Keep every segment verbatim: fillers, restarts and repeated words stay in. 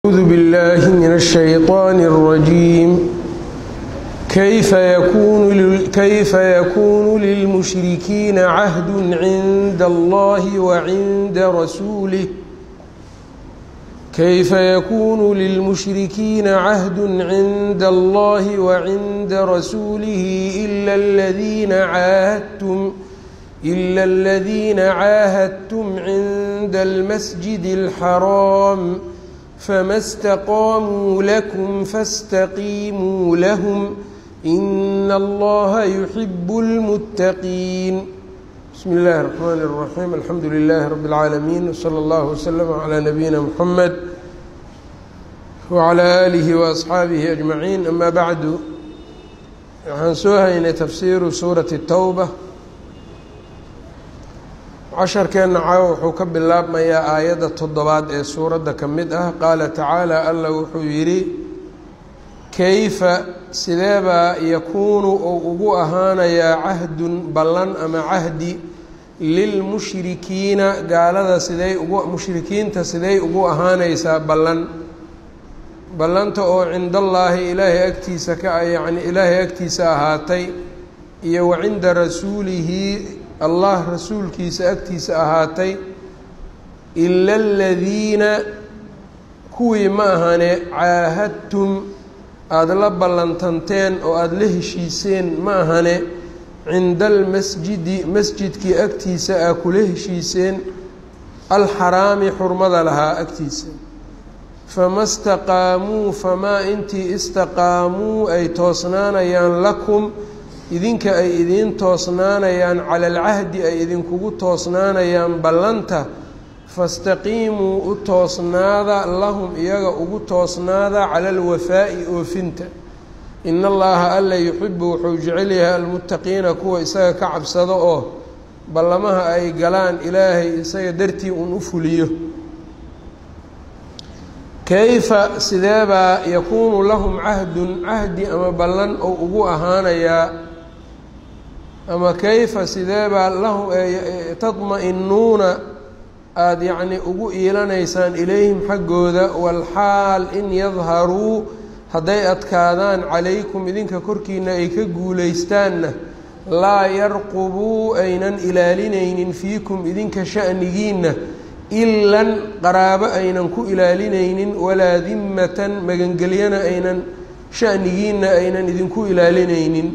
أعوذ بالله من الشيطان الرجيم. كيف يكون كيف يكون للمشركين عهد عند الله وعند رسوله كيف يكون للمشركين عهد عند الله وعند رسوله إلا الذين عاهدتم إلا الذين عاهدتم عند المسجد الحرام فما استقاموا لكم فاستقيموا لهم إن الله يحب المتقين. بسم الله الرحمن الرحيم. الحمد لله رب العالمين، وصلى الله وسلم على نبينا محمد وعلى آله وأصحaabihi أجمعين. أما بعد، waxaan soo haynay tafsiiru suurati الtowba. casharkeenna caawa wuxuu ka bilaabmayaa aayadda toddobaad ee suuradda ka mid ah. qaala tacaala, alla wuxuu yidhi, kayfa sideebaa yakuunu ou ugu ahaanayaa cahdun ballan ama cahdi lilmushrikiina gaalada siday ugu mushrikiinta siday ugu ahaanaysaa ballan ballanta oo cindallaahi ilaahay agtiisa ka yacni ilaahay agtiisa ahaatay iyo wa cinda rasuulihi allah rasuulkiisa agtiisa ahaatay ila aladiina kuwii ma ahane caahadtum aada la ballantanteen oo aada la heshiiseen ma ahane cinda almasjidi masjidkii agtiisa aa kula heshiiseen alxaraami xurmada lahaa agtiisa. fama staqaamuu famaa intii istaqaamuu ay toosnaanayaan lakum idinka ay idiin toosnaanayaan cala alcahdi ay idinkugu toosnaanayaan ballanta fastaqiimuu u toosnaada lahum iyaga ugu toosnaada cala alwafaa'i oofinta. ina allaha alla yuxibu wuxuu jecel yahay almuttaqiina kuwa isaga ka cabsado oo ballamaha ay galaan ilaahay isaga dartii uun u fuliyo. kayfa sideebaa yakuunu lahum cahdun cahdi ama ballan ou ugu ahaanayaa ama kayfa sideebaa lahum tadma-inuuna aada yacni ugu iilanaysaan ilayhim xaggooda walxaal in yadharuu hadday adkaadaan calaykum idinka korkiina ay ka guulaystaanna laa yarqubuu aynan ilaalinaynin fiikum idinka sha'nigiinna ilan qaraabo aynan ku ilaalinaynin walaa dimmatan magangelyana aynan sha'nigiinna aynan idinku ilaalinaynin.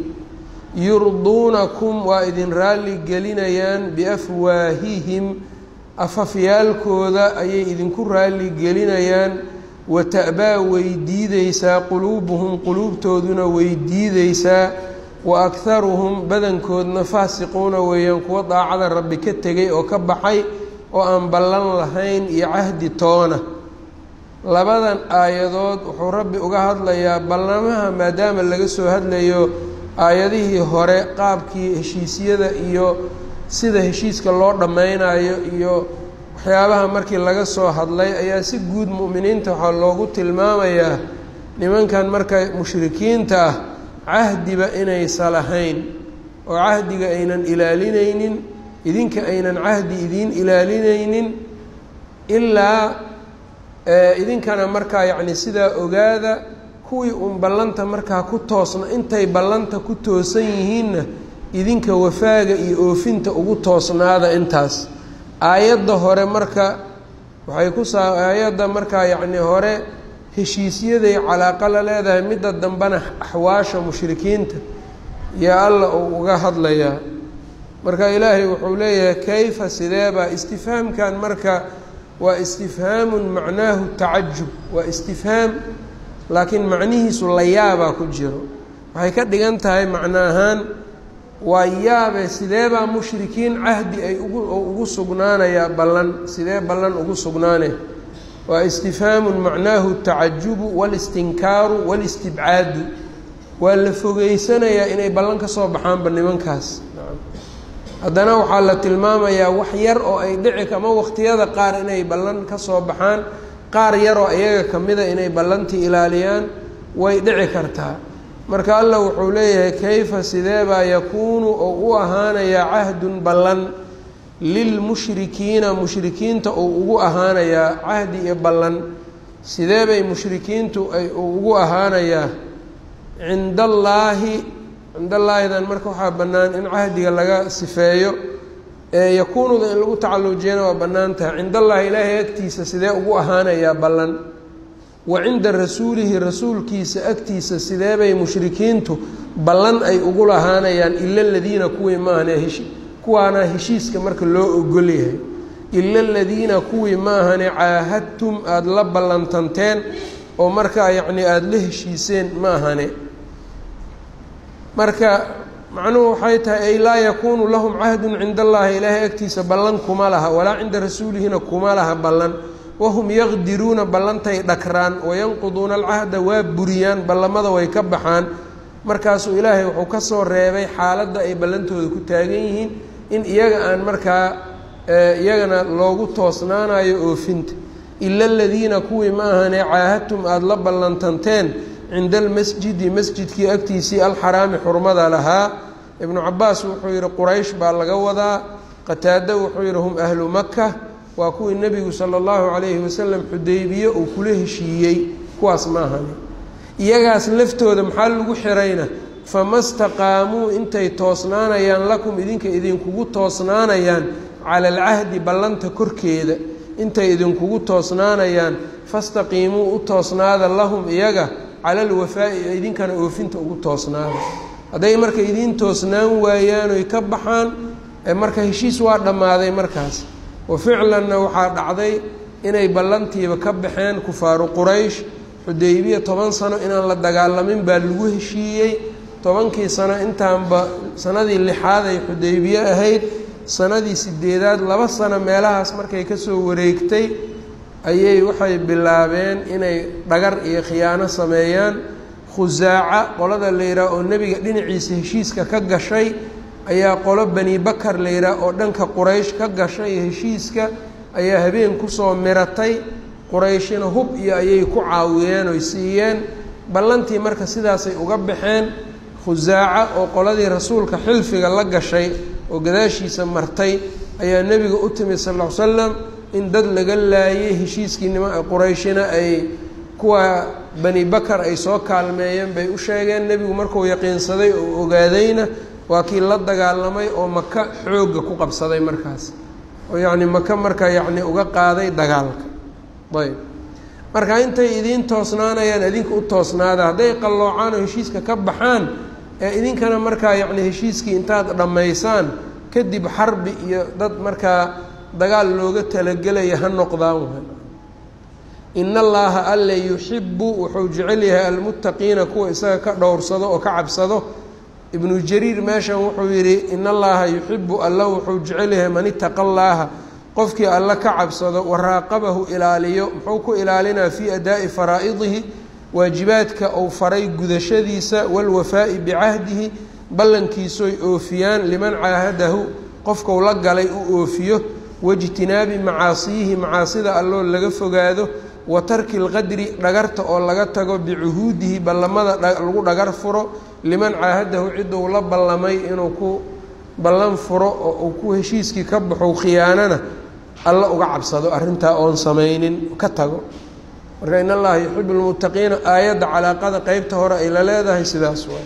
yurduunakum waa idin raalli gelinayaan biafwaahihim afafyaalkooda ayay idinku raalli gelinayaan wa ta'baa way diideysaa quluubuhum quluubtooduna way diideysaa wa akharuhum badankoodna faasiquuna weeyaan kuwa daacada rabbi ka tegay oo ka baxay oo aan ballan lahayn iyo cahdi toona. labadan aayadood wuxuu rabbi uga hadlayaa ballamaha maadaama laga soo hadlayo aayadihii hore qaabkii heshiisyada iyo sida heshiiska loo dhammaynayo iyo waxyaabaha markii laga soo hadlay ayaa si guud mu'miniinta waxaa loogu tilmaamayaa nimankan marka mushrikiinta ah cahdiba inaysa lahayn oo cahdiga aynan ilaalinaynin idinka aynan cahdi idiin ilaalinaynin ilaa idinkana markaa yacni sidaa ogaada kuwii uun ballanta markaa ku toosna intay ballanta ku toosan yihiinna idinka wafaaga iyo oofinta ugu toosnaada intaas. aayadda hore marka waxay ku saa aayadda markaa yacni hore heshiisyaday calaaqa la leedahay, midda dambena axwaasha mushrikiinta yaa alla uu uga hadlayaa. marka ilaahay wuxuu leeyahay kayfa sideebaa. istifhaamkan marka waa istifhaamun macnaahu tacajub, waa istifhaam laakiin macnihiisu la yaabaa ku jiro. waxay ka dhigan tahay macno ahaan waa yaabe sideebaa mushrikiin cahdi ay ugu ugu sugnaanayaa ballan, sidee ballan ugu sugnaane. waa istifhaamun macnaahu tacajubu walistinkaaru walistibcaadu. waa la fogeysanayaa inay ballan ka soo baxaanba nimankaas. haddana waxaa la tilmaamayaa wax yar oo ay dhici ama waqtiyada qaar inay ballan ka soo baxaan, qaar yaroo iyaga ka mida inay ballantii ilaaliyaan way dhici kartaa. marka alla wuxuu leeyahay kayfa sideebaa yakuunu oo u ahaanayaa cahdun ballan lilmushrikiina mushrikiinta uu ugu ahaanayaa cahdi iyo ballan sidee bay mushrikiintu ay ugu ahaanayaa cinda allaahi cinda allaahidan marka waxaa bannaan in cahdiga laga sifeeyo ee yakuunuda in lagu tacalujiyana waa bannaan tahay cinda allaahi ilaahay agtiisa sidee ugu ahaanayaa ballan wa cinda rasuulihi rasuulkiisa agtiisa sidee bay mushrikiintu ballan ay ugu lahaanayaan ila aladiina kuwii maahane heshi kuwaana heshiiska marka loo ogol yahay ila aladiina kuwii maahane caahadtum aada la ballantanteen oo markaa yacni aada la heshiiseen maahane marka macnuhu waxay tahay ay laa yakuunu lahum cahdun cinda allaahi ilaahay agtiisa ballan kuma laha walaa cinda rasuulihina kuma laha ballan wahum yaqdiruuna ballantay dhakraan wayanquduuna alcahda waa buriyaan ballamada way ka baxaan markaasuu ilaahay wuxuu ka soo reebay xaaladda ay ballantooda ku taagan yihiin in iyaga aan markaa iyagana loogu toosnaanayo oofinta ila aladiina kuwii ma ahane caahadtum aada la ballantanteen cinda almasjidi masjidkii agtiisii alxaraami xurmada lahaa ibnu cabaas wuxuu yihi quraysh baa laga wadaa qataado wuxuu yihi hum ahlu maka waa kuwii nebigu sala allahu calayhi wasalam xudaybiye uu kula heshiiyey kuwaas ma ahane iyagaas laftooda maxaa lagu xirayna fama staqaamuu intay toosnaanayaan lakum idinka idinkugu toosnaanayaan cala alcahdi ballanta korkeeda intay idinkugu toosnaanayaan fastaqiimuu u toosnaada lahum iyaga cala alwafaa'i idinkana oofinta ugu toosnaada hadday marka idiin toosnaan waayaan oy ka baxaan marka heshiis waa dhammaaday markaas wa ficlanna waxaa dhacday inay ballantiiba ka baxeen kufaaru quraysh xudaybiya toban sano inaan la dagaalamin baa lagu heshiiyey tobankii sano intaanba sanadii lixaad ay xudaybiye ahayd sanadii sideedaad laba sano meelahaas markay kasoo wareegtay ayay waxay bilaabeen inay dhagar iyo khiyaano sameeyaan khusaaca qolada la yidhaah oo nebiga dhinaciisa heshiiska ka gashay ayaa qolo bani bakar la yidhaah oo dhanka quraysh ka gashay heshiiska ayaa habeen kusoo miratay qurayshina hub iyo ayay ku caawiyeen oy siiyeen ballantii marka sidaasay uga baxeen khusaaca oo qoladii rasuulka xilfiga la gashay oo gadaashiisa martay ayaa nebiga u timid sal ll ly slam in dad laga laayay heshiiskii nima qurayshina ay kuwa bani bakar ay soo kaalmeeyeen bay u sheegeen nebigu markuu yaqiinsaday oo ogaadayna waa kii la dagaalamay oo maka xoogga ku qabsaday markaas oo yacni maka marka yacni uga qaaday dagaalka ayb marka intay idiin toosnaanayaan idinka u toosnaada hadday qalloocaan oo heshiiska ka baxaan ee idinkana markaa yacni heshiiskii intaad dhammaysaan kadib xarbi iyo dad markaa dagaal looga talagelaya ha noqdaan in allaaha alle yuxibu wuxuu jecel yahay almuttaqiina kuwa isaga ka dhowrsado oo ka cabsado ibnu jariir meeshan wuxuu yidhi in allaaha yuxibu alla wuxuu jecel yahay man itaqa allaaha qofkii alla ka cabsado waraaqabahu ilaaliyo muxuu ku ilaalinaa fii adaa'i faraa'idihi waajibaadka uu faray gudashadiisa walwafaa'i bicahdihi ballankiisoy oofiyaan liman caahadahu qofkau la galay u oofiyo waijtinaabi macaasiyihi macaasida alloo laga fogaado wa tarki lqadri dhagarta oo laga tago bicuhuudihi ballamada lagu dhagar furo liman caahadahu ciduu la ballamay inuu ku ballan furo oo uu ku heshiiskii ka baxo khiyaanana alla uga cabsado arrintaa oon samaynin ka tago marka in allaha yuxibu lmuttaqiina aayadda calaaqada qeybta hore ay la leedahay sidaas waay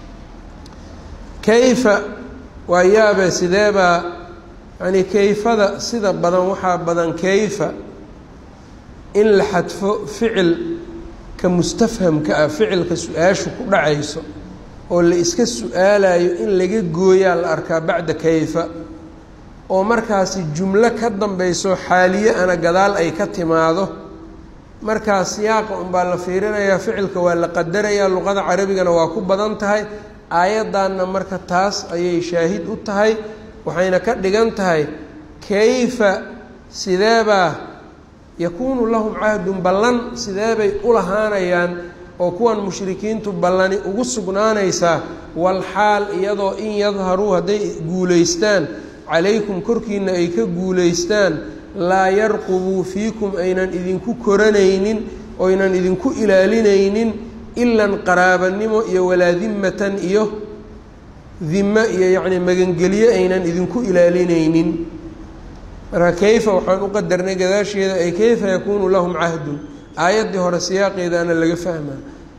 kayfa waa yaabe sideebaa yani kayfada sida badan waxaa badan kayfa in la xadfo ficilka mustafhamka ah ficilka su-aashu ku dhacayso oo la iska su-aalayo in laga gooyaa la arkaa bacda kayfa oo markaasi jumlo ka dambayso xaaliye ana gadaal ay ka timaado markaas siyaaqa unbaa la fiirinayaa ficilka waa la qadarayaa luqada carabigana waa ku badan tahay aayaddaanna marka taas ayay shaahid u tahay waxayna ka dhigan tahay kayfa sideebaa yakuunu lahum cahdun ballan sideebay u lahaanayaan oo kuwan mushrikiintu ballani ugu sugnaanaysaa walxaal iyadoo in yadharuu hadday guulaystaan calaykum korkiina ay ka guulaystaan laa yarqubuu fiikum aynan idinku koranaynin oynan idinku ilaalinaynin ilan qaraabanimo iyo walaa dimmatan iyo dimo iyo yacni magangelyo aynan idinku ilaalinaynin marka kayfa waxaan u qadarnay gadaasheeda ay kayfa yakuunu lahum cahdun aayaddii hore siyaaqeedaana laga fahmaa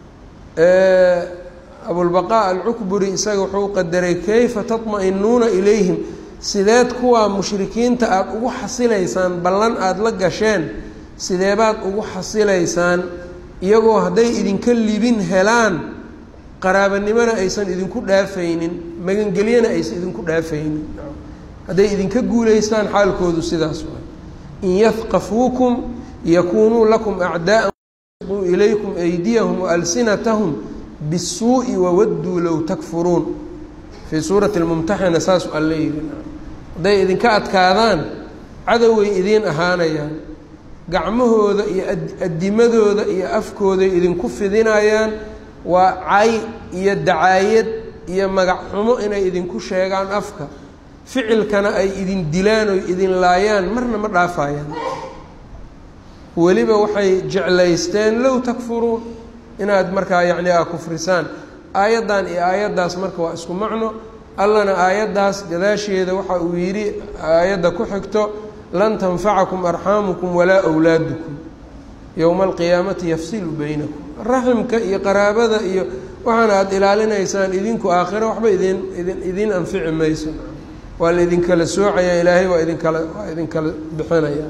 abulbaqaa alcukburi isaga wuxuu qadaray kayfa tatma'inuuna ilayhim sideed kuwaa mushrikiinta aada ugu xasilaysaan ballan aada la gasheen sideebaad ugu xasilaysaan iyagoo hadday idinka libin helaan qaraabanimona aysan idinku dhaafaynin magangelyana aysan idinku dhaafaynin hadday idinka guulaystaan xaalkoodu sidaas waay in yahqafuukum yakuunuu lakum acdaa'an yabsutuu ilaykum aydiyahum waalsinatahum bisuu'i wawadduu low takfuruun fii suurati lmumtaxina saas alla yidhi hadday idinka adkaadaan cadoway idiin ahaanayaan gacmahooda iyo addimadooda iyo afkooday idinku fidinayaan waa cay iyo dacaayad iyo magac xumo inay idinku sheegaan afka ficilkana ay idin dilaan oy idin laayaan marna ma dhaafayaan weliba waxay jeclaysteen low takfuruun inaad markaa yacni aa kufrisaan aayaddan iyo aayaddaas marka waa isku macno allana aayaddaas gadaasheeda waxa uu yidhi aayadda ku xigto lan tanfacakum arxaamukum walaa wlaadukum yowma alqiyaamati yafsilu baynakum raximka iyo qaraabada iyo waxaana aada ilaalinaysaan idinku aakhiro waxba idin idin idiin anfici mayso waa la idinkala soocaya ilaahay waa idinkala waa idinkala bixinaya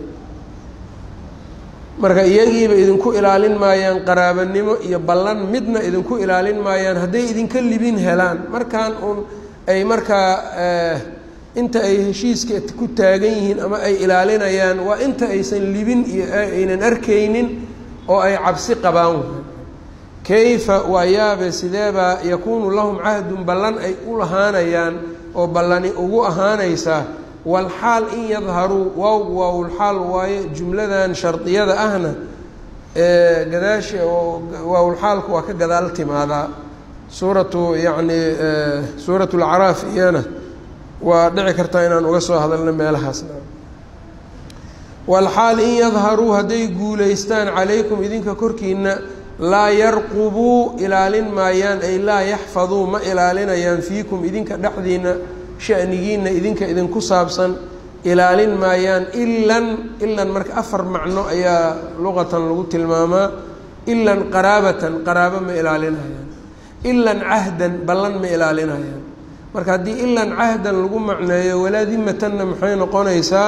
marka iyagiiba idinku ilaalin maayaan qaraabanimo iyo ballan midna idinku ilaalin maayaan hadday idinka libin helaan markaan uun ay markaa inta ay heshiiska ku taagan yihiin ama ay ilaalinayaan waa inta aysan libin iyo aynan arkaynin oo ay cabsi qabaan kayfa waa yaabe sideebaa yakuunu lahum cahdun ballan ay u lahaanayaan oo ballani ugu ahaanaysaa walxaal in yadharuu waaw waawlxaal waaye jumladan shardiyada ahna gadaasha oo waawlxaalku waa ka gadaal timaadaa suuratu yacni suuratu lacraaf iyana waa dhici kartaa inaan uga soo hadalno meelahaasna walxaal in yadharuu hadday guulaystaan calaykum idinka korkiina laa yarqubuu ilaalin maayaan ay laa yaxfaduu ma ilaalinayaan fiikum idinka dhexdiina shanigiina idinka idinku saabsan ilaalin maayaan ilan ilan marka afar macno ayaa luqatan lagu tilmaamaa ilan qaraabatan qaraabo ma ilaalinayaan ilan cahdan ballan ma ilaalinayaan marka haddii ilan cahdan lagu macneeyo walaa dimatanna maxay noqonaysaa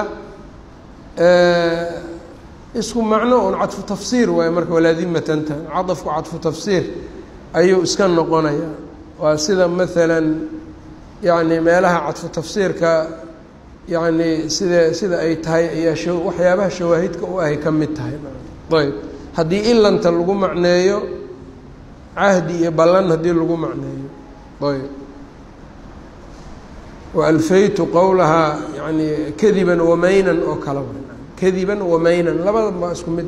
isku macno un cadfu tafsiir waaye marka walaa dimatanta cadafku cadfu tafsiir ayuu iska noqonayaa waa sida maalan yacni meelaha cadfu tafsiirka yacni sida sida ay tahay ayaa sha waxyaabaha shawaahidka u ahay ka mid tahay ayb haddii ilanta lagu macneeyo cahdi iyo ballan haddii lagu macneeyo ayb waalfaytu qowlahaa yani kadiban wamaynan oo kala kadiban wamaynan labada baa isku mid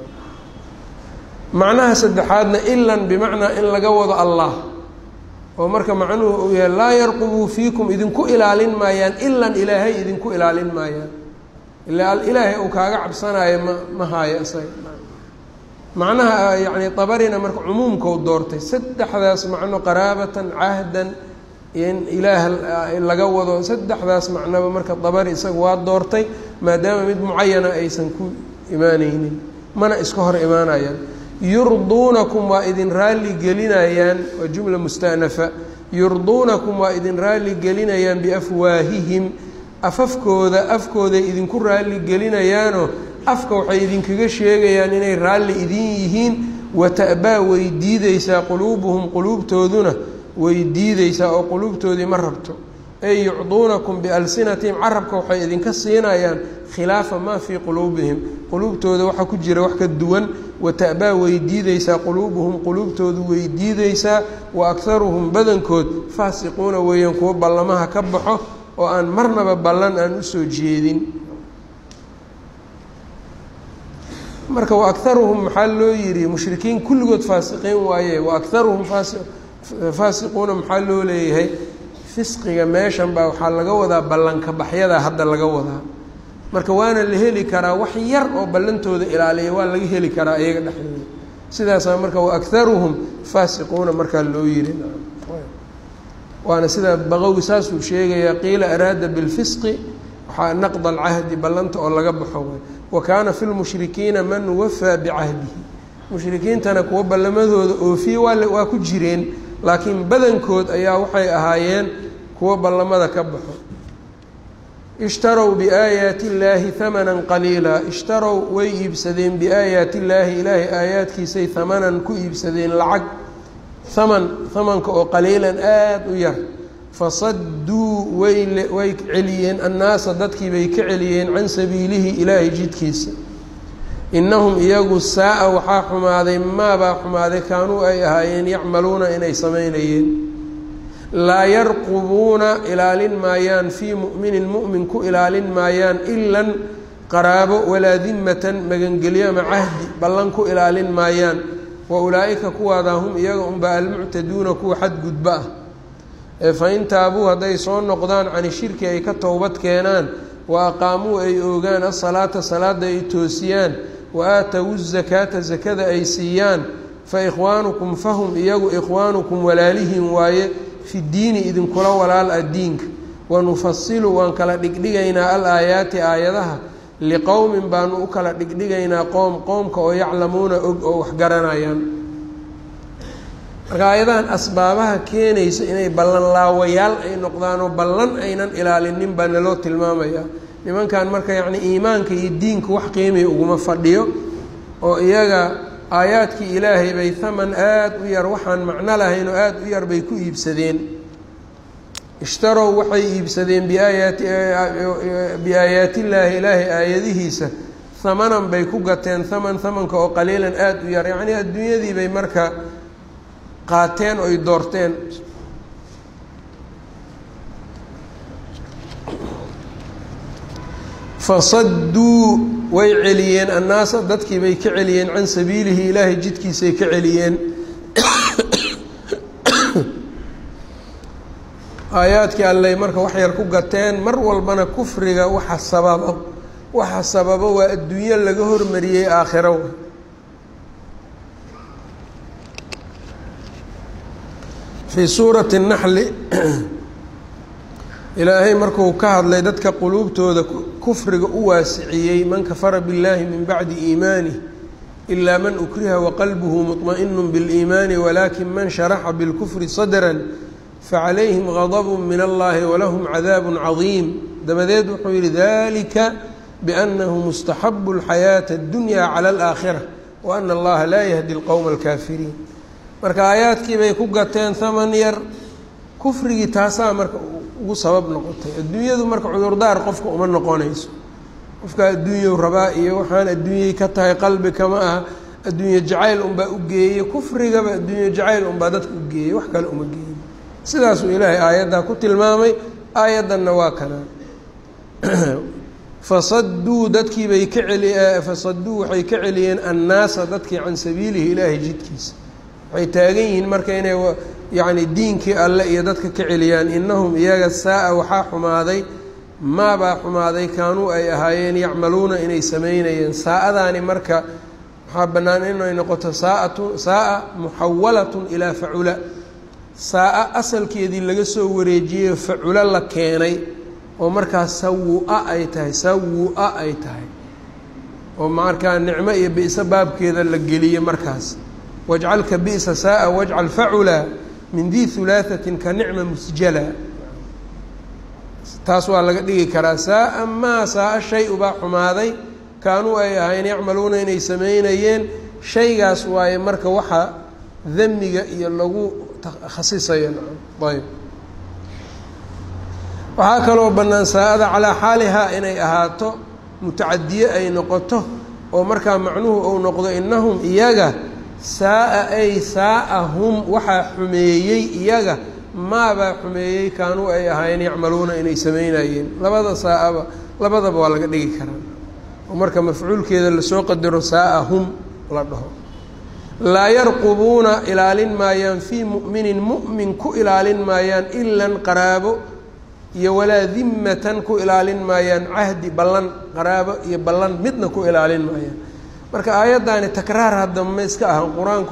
macnaha saddexaadna ilan bimacnaa in laga wado allah oo marka macnuhu uu yahay laa yarqubuu fiikum idinku ilaalin maayaan ilan ilaahay idinku ilaalin maayaan ilaa ilaahay uu kaaga cabsanaayo ma ma haayo isaga macnaha yacni tabarina marka cumuumkau doortay saddexdaas macno qaraabatan cahdan in ilaah laga wado saddexdaas macnoba marka dabari isaga waa doortay maadaama mid mucayana aysan ku imaaneynin mana iska hor imaanayaan yurduunakum waa idin raalli gelinayaan waa jumla musta'nafa yurduunakum waa idin raalli gelinayaan biafwaahihim afafkooda afkooday idinku raalli gelinayaanoo afka waxay idinkaga sheegayaan inay raalli idin yihiin wata'baa way diideysaa quluubuhum quluubtooduna way diideysaa oo quluubtoodii ma rabto ay yucduunakum bialsinatihim carabka waxay idinka siinayaan khilaafa maa fii quluubihim quluubtooda waxaa ku jira wax ka duwan wata'baa way diideysaa quluubuhum quluubtoodu way diideysaa wa akharuhum badankood faasiquuna weeyaan kuwo ballamaha ka baxo oo aan marnaba ballan aan usoo jeedin marka wa akharuhum maxaa loo yidhi mushrikiin kulligood faasiqiin waaye wa akharuhum faasi faasiquuna maxaa loo leeyahay fisqiga meeshan baa waxaa laga wadaa ballanka baxyada hadda laga wadaa marka waana la heli karaa wax yar oo ballantooda ilaaliya waa laga heli karaa iyaga dhexdooda sidaasaa marka wa akharuhum faasiquuna markaa loo yidhi waana sida baqowi saasuu sheegayaa qiila araada bilfisqi waxaa naqda alcahdi ballanta oo laga baxo way wa kaana fi lmushrikiina man wafaa bicahdihi mushrikiintana kuwa ballamadooda oofiye waa waa ku jireen laakiin badankood ayaa waxay ahaayeen kuwa ballamada ka baxo ishtarow biaayaati illaahi hamanan qaliila ishtarow way iibsadeen biaayaati illaahi ilaahay aayaadkiisay hamanan ku iibsadeen lacag haman hamanka oo qaliilan aada u yar fasadduu way way celiyeen annaasa dadkii bay ka celiyeen can sabiilihi ilaahay jidkiisa innahum iyagu saa-a waxaa xumaaday maabaa xumaaday kaanuu ay ahaayeen yacmaluuna inay samaynayeen laa yarqubuuna ilaalin maayaan fii mu'minin mu'min ku ilaalin maayaan ilan qaraabo walaa dimmatan magangelyo ama cahdi ballan ku ilaalin maayaan wa ulaa'ika kuwaadaa hum iyaga unbaa almuctaduuna kuwa xadgudba ah ee fa in taabuu hadday soo noqdaan cani shirki ay ka towbad keenaan wa aqaamuu ay oogaan asalaata salaada ay toosiyaan wa aatowu zakaata sakada ay siiyaan fa ikhwaanukum fahum iyagu ikhwaanukum walaalihiin waaye fi diini idinkula walaal ah diinka wanufasilu waan kala dhigdhigaynaa al aayaati aayadaha liqowmin baanu u kala dhigdhigaynaa qoom qoomka oo yaclamuuna og oo wax garanayaan marka aayadahan asbaabaha keenaysa inay ballan laawayaal ay noqdaanoo ballan aynan ilaalinin baa naloo tilmaamayaa nimankan marka yacni iimaanka iyo diinka wax qiimaya uguma fadhiyo oo iyaga aayaadkii ilaahay bay haman aada u yar waxaan macno lahayn oo aada u yar bay ku iibsadeen ishtarow waxay iibsadeen biaayaati biaayaatillaahi ilaahay aayadihiisa hamanan bay ku gateen haman hamanka oo qaliilan aada u yar yacnii adduunyadii bay marka qaateen oy doorteen fasadduu way celiyeen annaasa dadkii bay ka celiyeen can sabiilihi ilaahay jidkiisay ka celiyeen aayaadkii alley marka wax yar ku gateen mar walbana kufriga waxa sababo waxa sababo waa adduunyo laga hormariyey aakhiro fii suurati الnaxli ilaahay markuu ka hadlay dadka quluubtooda kufriga u waasiciyey man kafara biاllaahi min bacdi iimaanih ilaa man ukriha waqalbuhu muطma'inu biاliimaani walaakin man sharaxa biاlkufri sadra facalayhim غadabu min allahi walahum cadaabu cadiim dabadeed wuxuu yihi dalika biأnnahu mustaxabu اlxayaaةa اddunya calى اlآakhira waana allaha laa yahdi اlqowma اlkaafiriin marka aayaadkii bay ku gateen haman yar kufrigii taasaa marka ugu sabab noqotay adduunyadu marka cudurdaar qofka uma noqonayso qofka adduunyow rabaa iyo waxaan adduunyay ka tahay qalbi kama aha adduunye jacayl unbaa u geeyey kufrigaba adduunye jacayl unbaa dadka u geeyey wax kale uma geeyey sidaasuu ilaahay aayaddaa ku tilmaamay aayaddanna waa kanaa fasadduu dadkii bay ka celi fasadduu waxay ka celiyeen annaasa dadkii can sabiilihi ilaahay jidkiisa waxay taagan yihiin marka inay yacni diinkii alle iyo dadka ka celiyaan innahum iyaga saa-a waxaa xumaaday maabaa xumaaday kaanuu ay ahaayeen yacmaluuna inay samaynayeen saa-adaani marka waxaa bannaan inay noqoto saaatun saa-a muxawalatun ilaa facula saa-a asalkeedii laga soo wareejiyey faculo la keenay oo markaas sawu-a ay tahay sawu-a ay tahay oo markaa nicmo iyo bi'so baabkeeda la geliyey markaas wajcalka bi'sa saa-a wajcal facula min dii hulaahatin ka nicma musjala taas waa laga dhigi karaa saa-a maa saa-a shay ubaa xumaaday kaanuu ay ahayn yacmaluuna inay samaynayeen shaygaas waaye marka waxa damiga iyo lagu khasisayo ayb waxaa kaloo bannaan saa-ada calaa xaalihaa inay ahaato mutacadiye ay noqoto oo markaa macnuhu uu noqdo innahum iyaga saa-a ay saa-a hum waxaa xumeeyey iyaga maabaa xumeeyey kaanuu ay ahaayeen yacmaluuna inay samaynayeen labada saa-aba labadaba waa laga dhigi karaa oo marka mafcuulkeeda lasoo qadaro saa-a hum la dhaho laa yarqubuuna ilaalin maayaan fii mu'minin mu'min ku ilaalin maayaan ilan qaraabo iyo walaa dimmatan ku ilaalin maayaan cahdi ballan qaraabo iyo ballan midna ku ilaalin maayaan marka aayaddaani takraar hadda ma iska ahan qur-aanku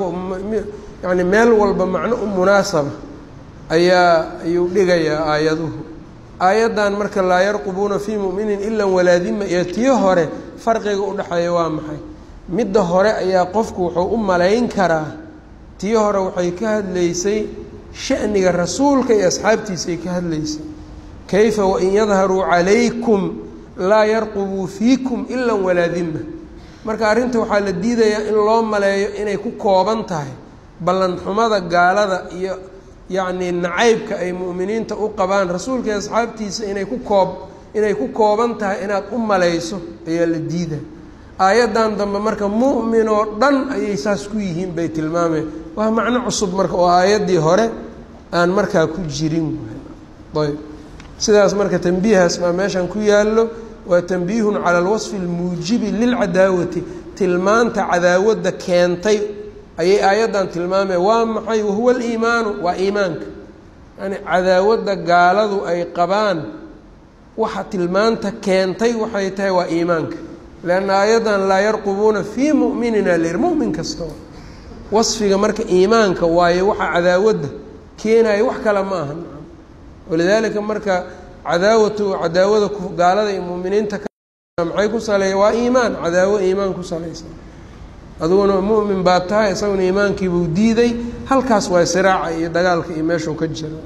yani meel walba macno u munaasaba ayaa ayuu dhigayaa aayaduhu aayaddan marka laa yarqubuuna fii mu'minin ila walaa dima iyo tii hore farqiga u dhexeeya waa maxay midda hore ayaa qofku wuxuu u malayn karaa tii hore waxay ka hadlaysay sha'niga rasuulka iyo asxaabtiisay ka hadlaysay kayfa wain yadharuu calaykum laa yarqubuu fiikum ila walaa dima marka arrinta waxaa la diidayaa in loo maleeyo inay ku kooban tahay ballanxumada gaalada iyo yacnii nacaybka ay mu'miniinta u qabaan rasuulka iyo asxaabtiisa inay ku koob inay ku kooban tahay inaad u malayso ayaa la diida aayaddan dambe marka mu'min oo dhan ayay saas ku yihiin bay tilmaameen waa macno cusub marka oo aayaddii hore aan markaa ku jirin ayb sidaas marka tanbiihaas baa meeshan ku yaallo waa tanbiihun cala alwasfi almuujibi lilcadaawati tilmaanta cadaawadda keentay ayay aayaddan tilmaameen waa maxay wahuwa aliimaanu waa iimaanka yani cadaawadda gaaladu ay qabaan waxa tilmaanta keentay waxay tahay waa iimaanka leanna aayaddan laa yarqubuuna fii mu'minina lir mu'min kastoo wasfiga marka iimaanka waaye waxa cadaawadda keenaya wax kale ma aha walidaalika marka cadaawatu cadaawada gaalada iyo mu'miniinta maxay ku saleeya waa iimaan cadaawo iimaan ku salaysan aduguna mu'min baa tahay isaguna iimaankiibuu diiday halkaas waa siraaca iyo dagaalka iyo meeshuu ka jiro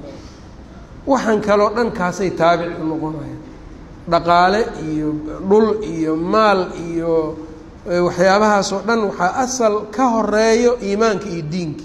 waxaan kaloo dhan kaasay taabic u noqonayaan dhaqaale iyo dhul iyo maal iyo waxyaabahaasoo dhan waxaa asal ka horeeyo iimaanka iyo diinka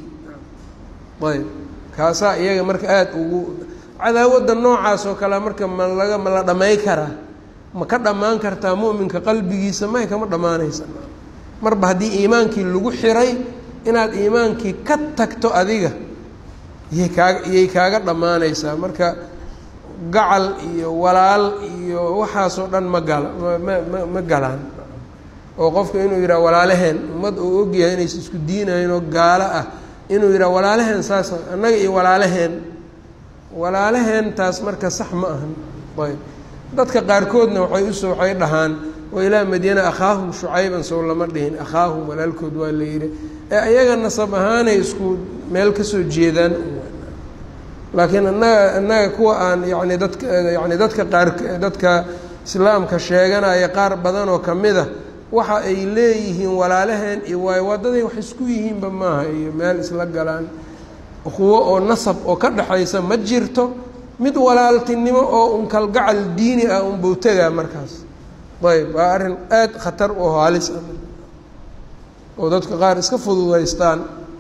ayb kaasaa iyaga marka aada ugu cadaawadda noocaas oo kale marka ma laga ma la dhamay karaa ma ka dhammaan kartaa mu'minka qalbigiisa may kama dhammaanaysa marba haddii iimaankii lagu xiray inaad iimaankii ka tagto adiga iyay kaaga iyay kaaga dhammaanaysaa marka gacal iyo walaal iyo waxaasoo dhan ma gala ma ma ma galaan oo qofka inuu yidhaha walaalaheen ummad uu ogyahay inaysa isku diinayn oo gaalo ah inuu yidhaha walaalaheen saas annaga iyo walaalaheen walaalaheen taas marka sax ma ahan ayb dadka qaarkoodna waxay usoo waxay dhahaan wa ilaa madyana akhaahum shucayban sow lama dhihin akhaahum walaalkood waa la yidhi ee ayaga nasab ahaanay isku meel kasoo jeedaan laakiin annaga annaga kuwa aan yani dadka yani dadka qaar dadka islaamka sheeganaya qaar badan oo kamid a waxa ay leeyihiin walaalaheen iyo waay wadaday wax isku yihiinba maaha iyo meel isla galaan kuwo oo nasab oo ka dhaxaysa ma jirto mid walaaltinimo oo un kalgacal diini ah un buu tegaa markaas ayb waa arrin aada khatar oo halis ah oo dadka qaar iska fududaystaan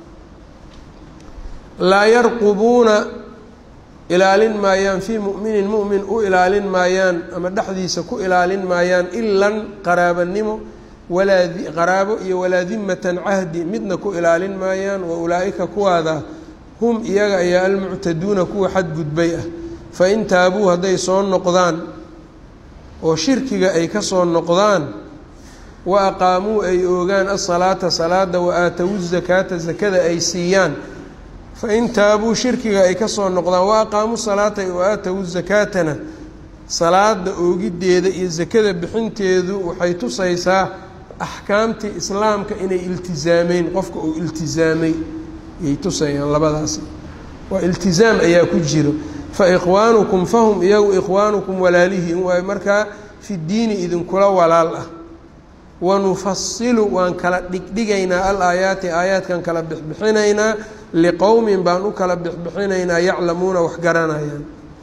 laa yarqubuuna ilaalin maayaan fii mu'minin mu'min u ilaalin maayaan ama dhexdiisa ku ilaalin maayaan ilan qaraabanimo walaa qaraabo iyo walaa dimatan cahdi midna ku ilaalin maayaan wa ulaa'ika kuwaada hum iyaga ayaa almuctaduuna kuwa xadgudbay ah fain taabuu hadday soo noqdaan oo shirkiga ay ka soo noqdaan wa aqaamuu ay oogaan asalaata salaada wa aatowu zakaata zakada ay siiyaan fain taabuu shirkiga ay ka soo noqdaan wa aqaamuu salaata wa aatowu zakaatana salaada oogiddeeda iyo zakada bixinteedu waxay tusaysaa axkaamtii islaamka inay iltizaameen qofka uu iltizaamay yay tusayaan labadaasi waa iltizaam ayaa ku jiro fa ikhwaanukum fahum iyagu ikhwaanukum walaalihiin waay markaa fi diini idinkula walaal ah wanufasilu waan kala dhigdhigaynaa al-aayaati aayaadkan kala bixbixinaynaa liqowmin baan u kala bixbixinaynaa yaclamuuna wax garanayaan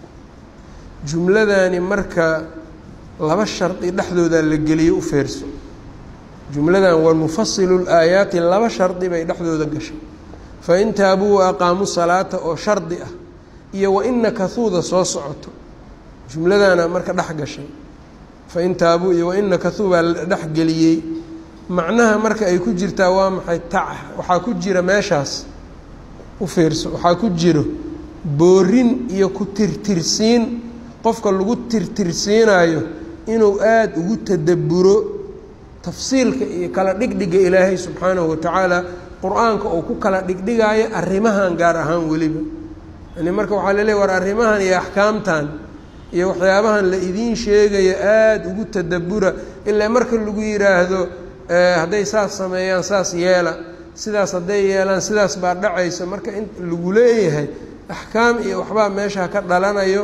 jumladani marka laba shardi dhexdooda la geliyo u feerso jumladan wanufasilu l-aayaati laba shardi bay dhexdooda gashay fain taabuu wa aqaamuu salaata oo shardi ah iyo waina kahuuda soo socoto jumladana marka dhex gashay fain taabuu iyo waina kahuu baa la dhexgeliyey macnaha marka ay ku jirtaa waa maxay tac waxaa ku jira meeshaas u fiirso waxaa ku jiro boorin iyo ku tirtirsiin qofka lagu tirtirsiinayo inuu aada ugu tadabburo tafsiilka iyo kala dhigdhiga ilaahay subxaanahu watacaala qur-aanka oo ku kala dhigdhigaayo arrimahan gaar ahaan weliba yani marka waxaa la leeya war arrimahan iyo axkaamtan iyo waxyaabahan la idiin sheegayo aada ugu tadabbura ilaa marka lagu yidhaahdo hadday saas sameeyaan saas yeela sidaas hadday yeelaan sidaas baa dhacaysa marka in lagu leeyahay axkaam iyo waxbaa meesha ka dhalanayo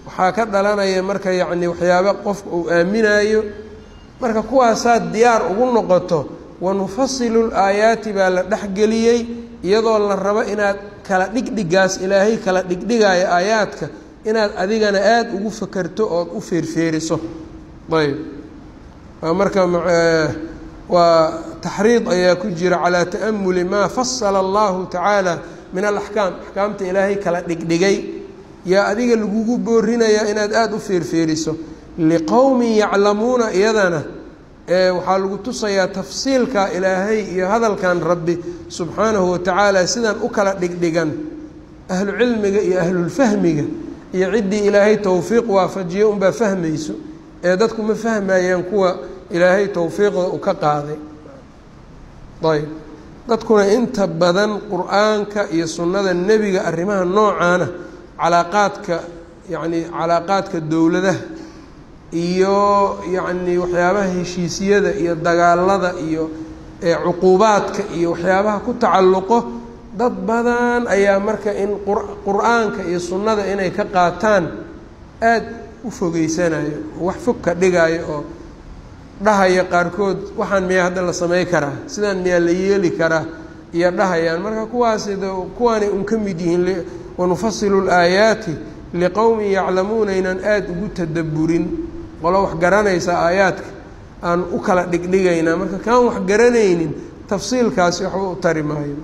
waxaa ka dhalanaya marka yacni waxyaaba qofka uu aaminayo marka kuwaasaad diyaar ugu noqoto wanufasilu laayaati baa la dhexgeliyey iyadoo la rabo inaad kala dhigdhigaas ilaahay kala dhigdhigaayo aayaadka inaad adigana aada ugu fakerto ood u feerfeeriso ayb marka waa taxriid ayaa ku jira calaa ta'amuli maa fasala allahu tacaala min alaxkaam axkaamta ilaahay kala dhigdhigay yaa adiga lagugu boorinayaa inaad aada u feerfeeriso liqowmin yaclamuuna iyadana waxaa lagu tusayaa tafsiilka ilaahay iyo hadalkan rabbi subxaanahu watacaala sidaan u kala dhigdhigan ahlu cilmiga iyo ahlulfahmiga iyo ciddii ilaahay towfiiq waafajiye unbaa fahmayso ee dadku ma fahmayaan kuwa ilaahay towfiiqda u ka qaaday ayb dadkuna inta badan qur-aanka iyo sunnada nebiga arrimaha noocaana calaaqaadka yacni calaaqaadka dowladaha iyo yacni waxyaabaha heshiisyada iyo dagaalada iyo cuquubaadka iyo waxyaabaha ku tacalluqo dad badan ayaa marka in qur-aanka iyo sunnada inay ka qaataan aada u fogeysanayo wax fog ka dhigaayo oo dhahaya qaarkood waxaan miyaa hadda la samey karaa sidaan miyaa la yeeli karaa iyo dhahayaan marka kuwaasi kuwaanay un ka mid yihiin wanufasilu laayaati liqowmin yaclamuuna inaan aada ugu tadabburin qolo wax garanaysa aayaadka aan u kala dhigdhigaynaa marka kaan wax garanaynin tafsiilkaasi waxba u tari maayo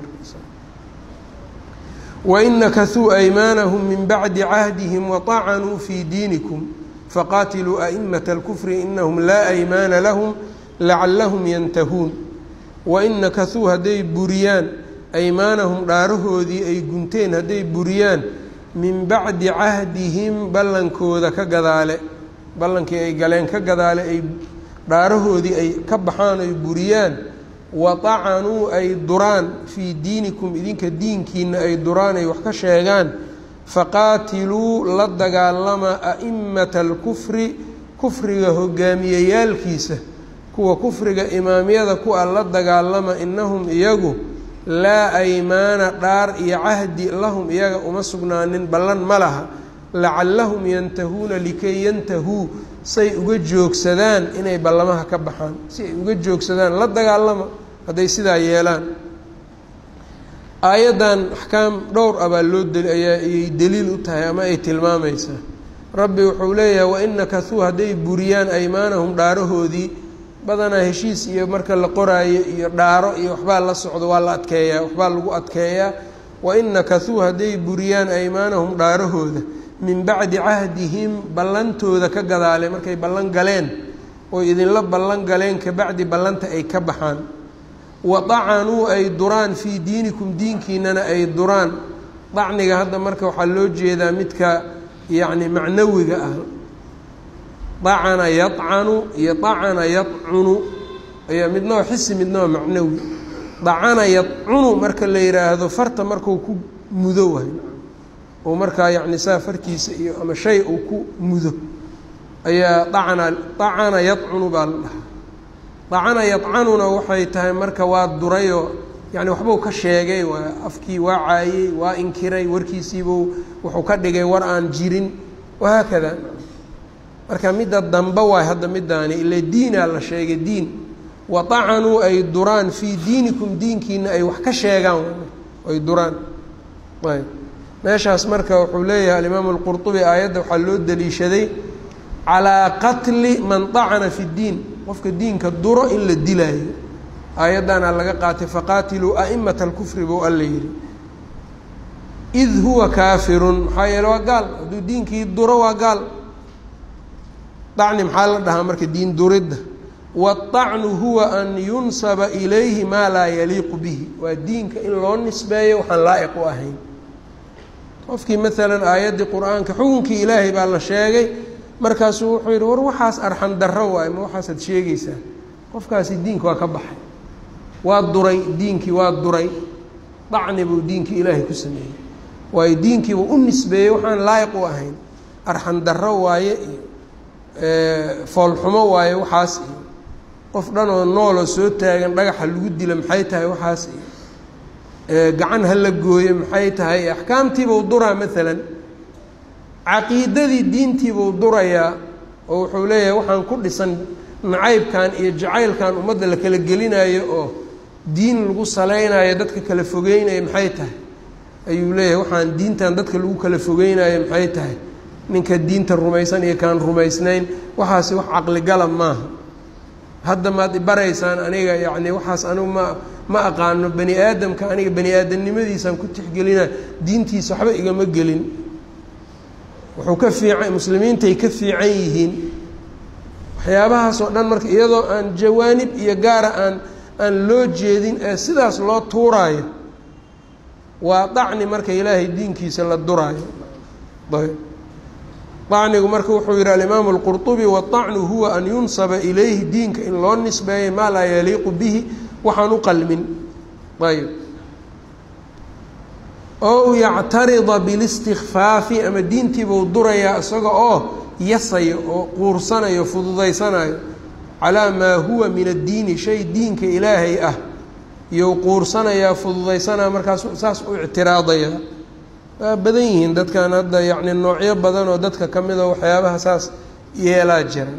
wain nakasuu aymaanahum min bacdi cahdihim waطacanuu fii diinikum faqaatiluu aئimata اlkufri inahum laa aymaana lahum lacalahum yantahuun wain nakasuu hadday buriyaan aymaanahum dhaarahoodii ay gunteen hadday buriyaan min bacdi cahdihim ballankooda ka gadaale ballankii ay galeen ka gadaale ay dhaarahoodii ay ka baxaan ay buriyaan waطacanuu ay duraan fii diinikum idinka diinkiina ay duraan ay wax ka sheegaan faqaatiluu la dagaalama a'immata alkufri kufriga hogaamiyeyaalkiisa kuwa kufriga imaamyada ku-a la dagaalama inahum iyagu laa aymaana dhaar iyo cahdi lahum iyaga uma sugnaanin ballan ma laha lacallahum yantahuuna likay yantahuu say uga joogsadaan inay ballamaha ka baxaan si ay uga joogsadaan la dagaalama hadday sidaa yeelaan aayaddan axkaam dhowr ah baa loo deli ayaa ayay deliil u tahay ama ay tilmaamaysaa rabbi wuxuu leeyahay wain nakasuu hadday buriyaan aymaanahum dhaarahoodii badanaa heshiis iyo marka la qoraayo iyo dhaaro iyo waxbaa la socdo waa la adkeeyaa waxbaa lagu adkeeyaa wain nakasuu hadday buriyaan aymaanahum dhaarahooda min bacdi cahdihim ballantooda ka gadaale markay ballan galeen oo idinla ballan galeen kabacdi ballanta ay ka baxaan waطacanuu ay duraan fii diinikum diinkiinana ay duraan dacniga hadda marka waxaa loo jeedaa midka yacni macnawiga ah dacana yadcanu iyo dacana yadcunu ayaa midnoo xisi midnoo macnawi dacana yadcunu marka la yidhaahdo farta markuu ku mudo waay oo markaa yacni saa farkiisa iyo ama shay uu ku mudo ayaa dacana dacana yadcunu baa la dhahaa dacana yadcanuna waxay tahay marka waa durayoo yani waxbuu ka sheegay waa afkii waa caayey waa inkiray warkiisiibuu wuxuu ka dhigay war aan jirin wahaakada marka midda dambe waay hadda middaani ile diinaa la sheegay diin waطacanuu ay duraan fii diinikum diinkiina ay wax ka sheegaan ay duraan ayb meeshaas marka wuxuu leeyahay alimaamu اlqurطubi aayadda waxaa loo daliishaday calىa qatli man طacana fi اdiin qofka diinka duro in la dilaayo aayaddaana laga qaatay faqaatiluu a'immata اlkufri buu alla yihi id huwa kaafirun maxaa yeele waa gaal hadduu diinkii duro waa gaal dacni maxaa la dhahaa marka diin duridda waالطacnu huwa an yunsaba ilayhi maa laa yaliiqu bihi waa diinka in loo nisbeeyo waxaan laa'iq u ahayn qofkii maalan aayaddii qur-aanka xukunkii ilaahay baa la sheegay markaasuu wuxuu yidhi war waxaas arxan darro waayo ma waxaasaad sheegaysaa qofkaasi diinka waa ka baxay waa duray diinkii waa duray dacni buu diinkii ilaahay ku sameeyey waayo diinkiiba u nisbeeyey waxaan laayiq u ahayn arxan darro waaye iyo foolxumo waaye waxaas iyo qof dhan oo nooloo soo taagan dhagaxa lagu dila maxay tahay waxaas iyo gacan ha la gooyo maxay tahay axkaamtiibau duraa maalan caqiidadii diintii buu durayaa oo wuxuu leeyahay waxaan ku dhisan nacaybkan iyo jacaylkan ummadda la kala gelinayo oo diin lagu salaynayo dadka kala fogeynayo maxay tahay ayuu leeyahay waxaan diintan dadka lagu kala fogeynayo maxay tahay ninka diinta rumaysan iyo kaan rumaysnayn waxaasi wax caqli galab maaha hadda maad ibaraysaan aniga yacni waxaas anigu ma ma aqaano bani aadamka aniga bani aadamnimadiisaan ku tixgelina diintiisa waxba igama gelin wuxuu ka fiican muslimiintay ka fiican yihiin waxyaabahaas oo dhan marka iyadoo aan jawaanib iyo gaara aan aan loo jeedin ee sidaas loo tuuraayo waa dacni marka ilaahay diinkiisa la duraayo ayb dacnigu marka wuxuu yihi alimaamu alqurطubi waالطacnu huwa an yunsaba ilayhi diinka in loo nisbeeyo maa laa yaliiqu bihi waxaan u qalmin ayb ow yactarida biاlistikfaafi ama diintiibuu durayaa isaga oo yasayo oo quursanayo fududaysanayo calaa maa huwa min addiini shay diinka ilaahay ah iyou quursanayaa fududaysanaya markaas saas u ictiraadaya waa badan yihiin dadkan hadda yacni noocyo badan oo dadka ka mid a waxyaabaha saas yeelaa jira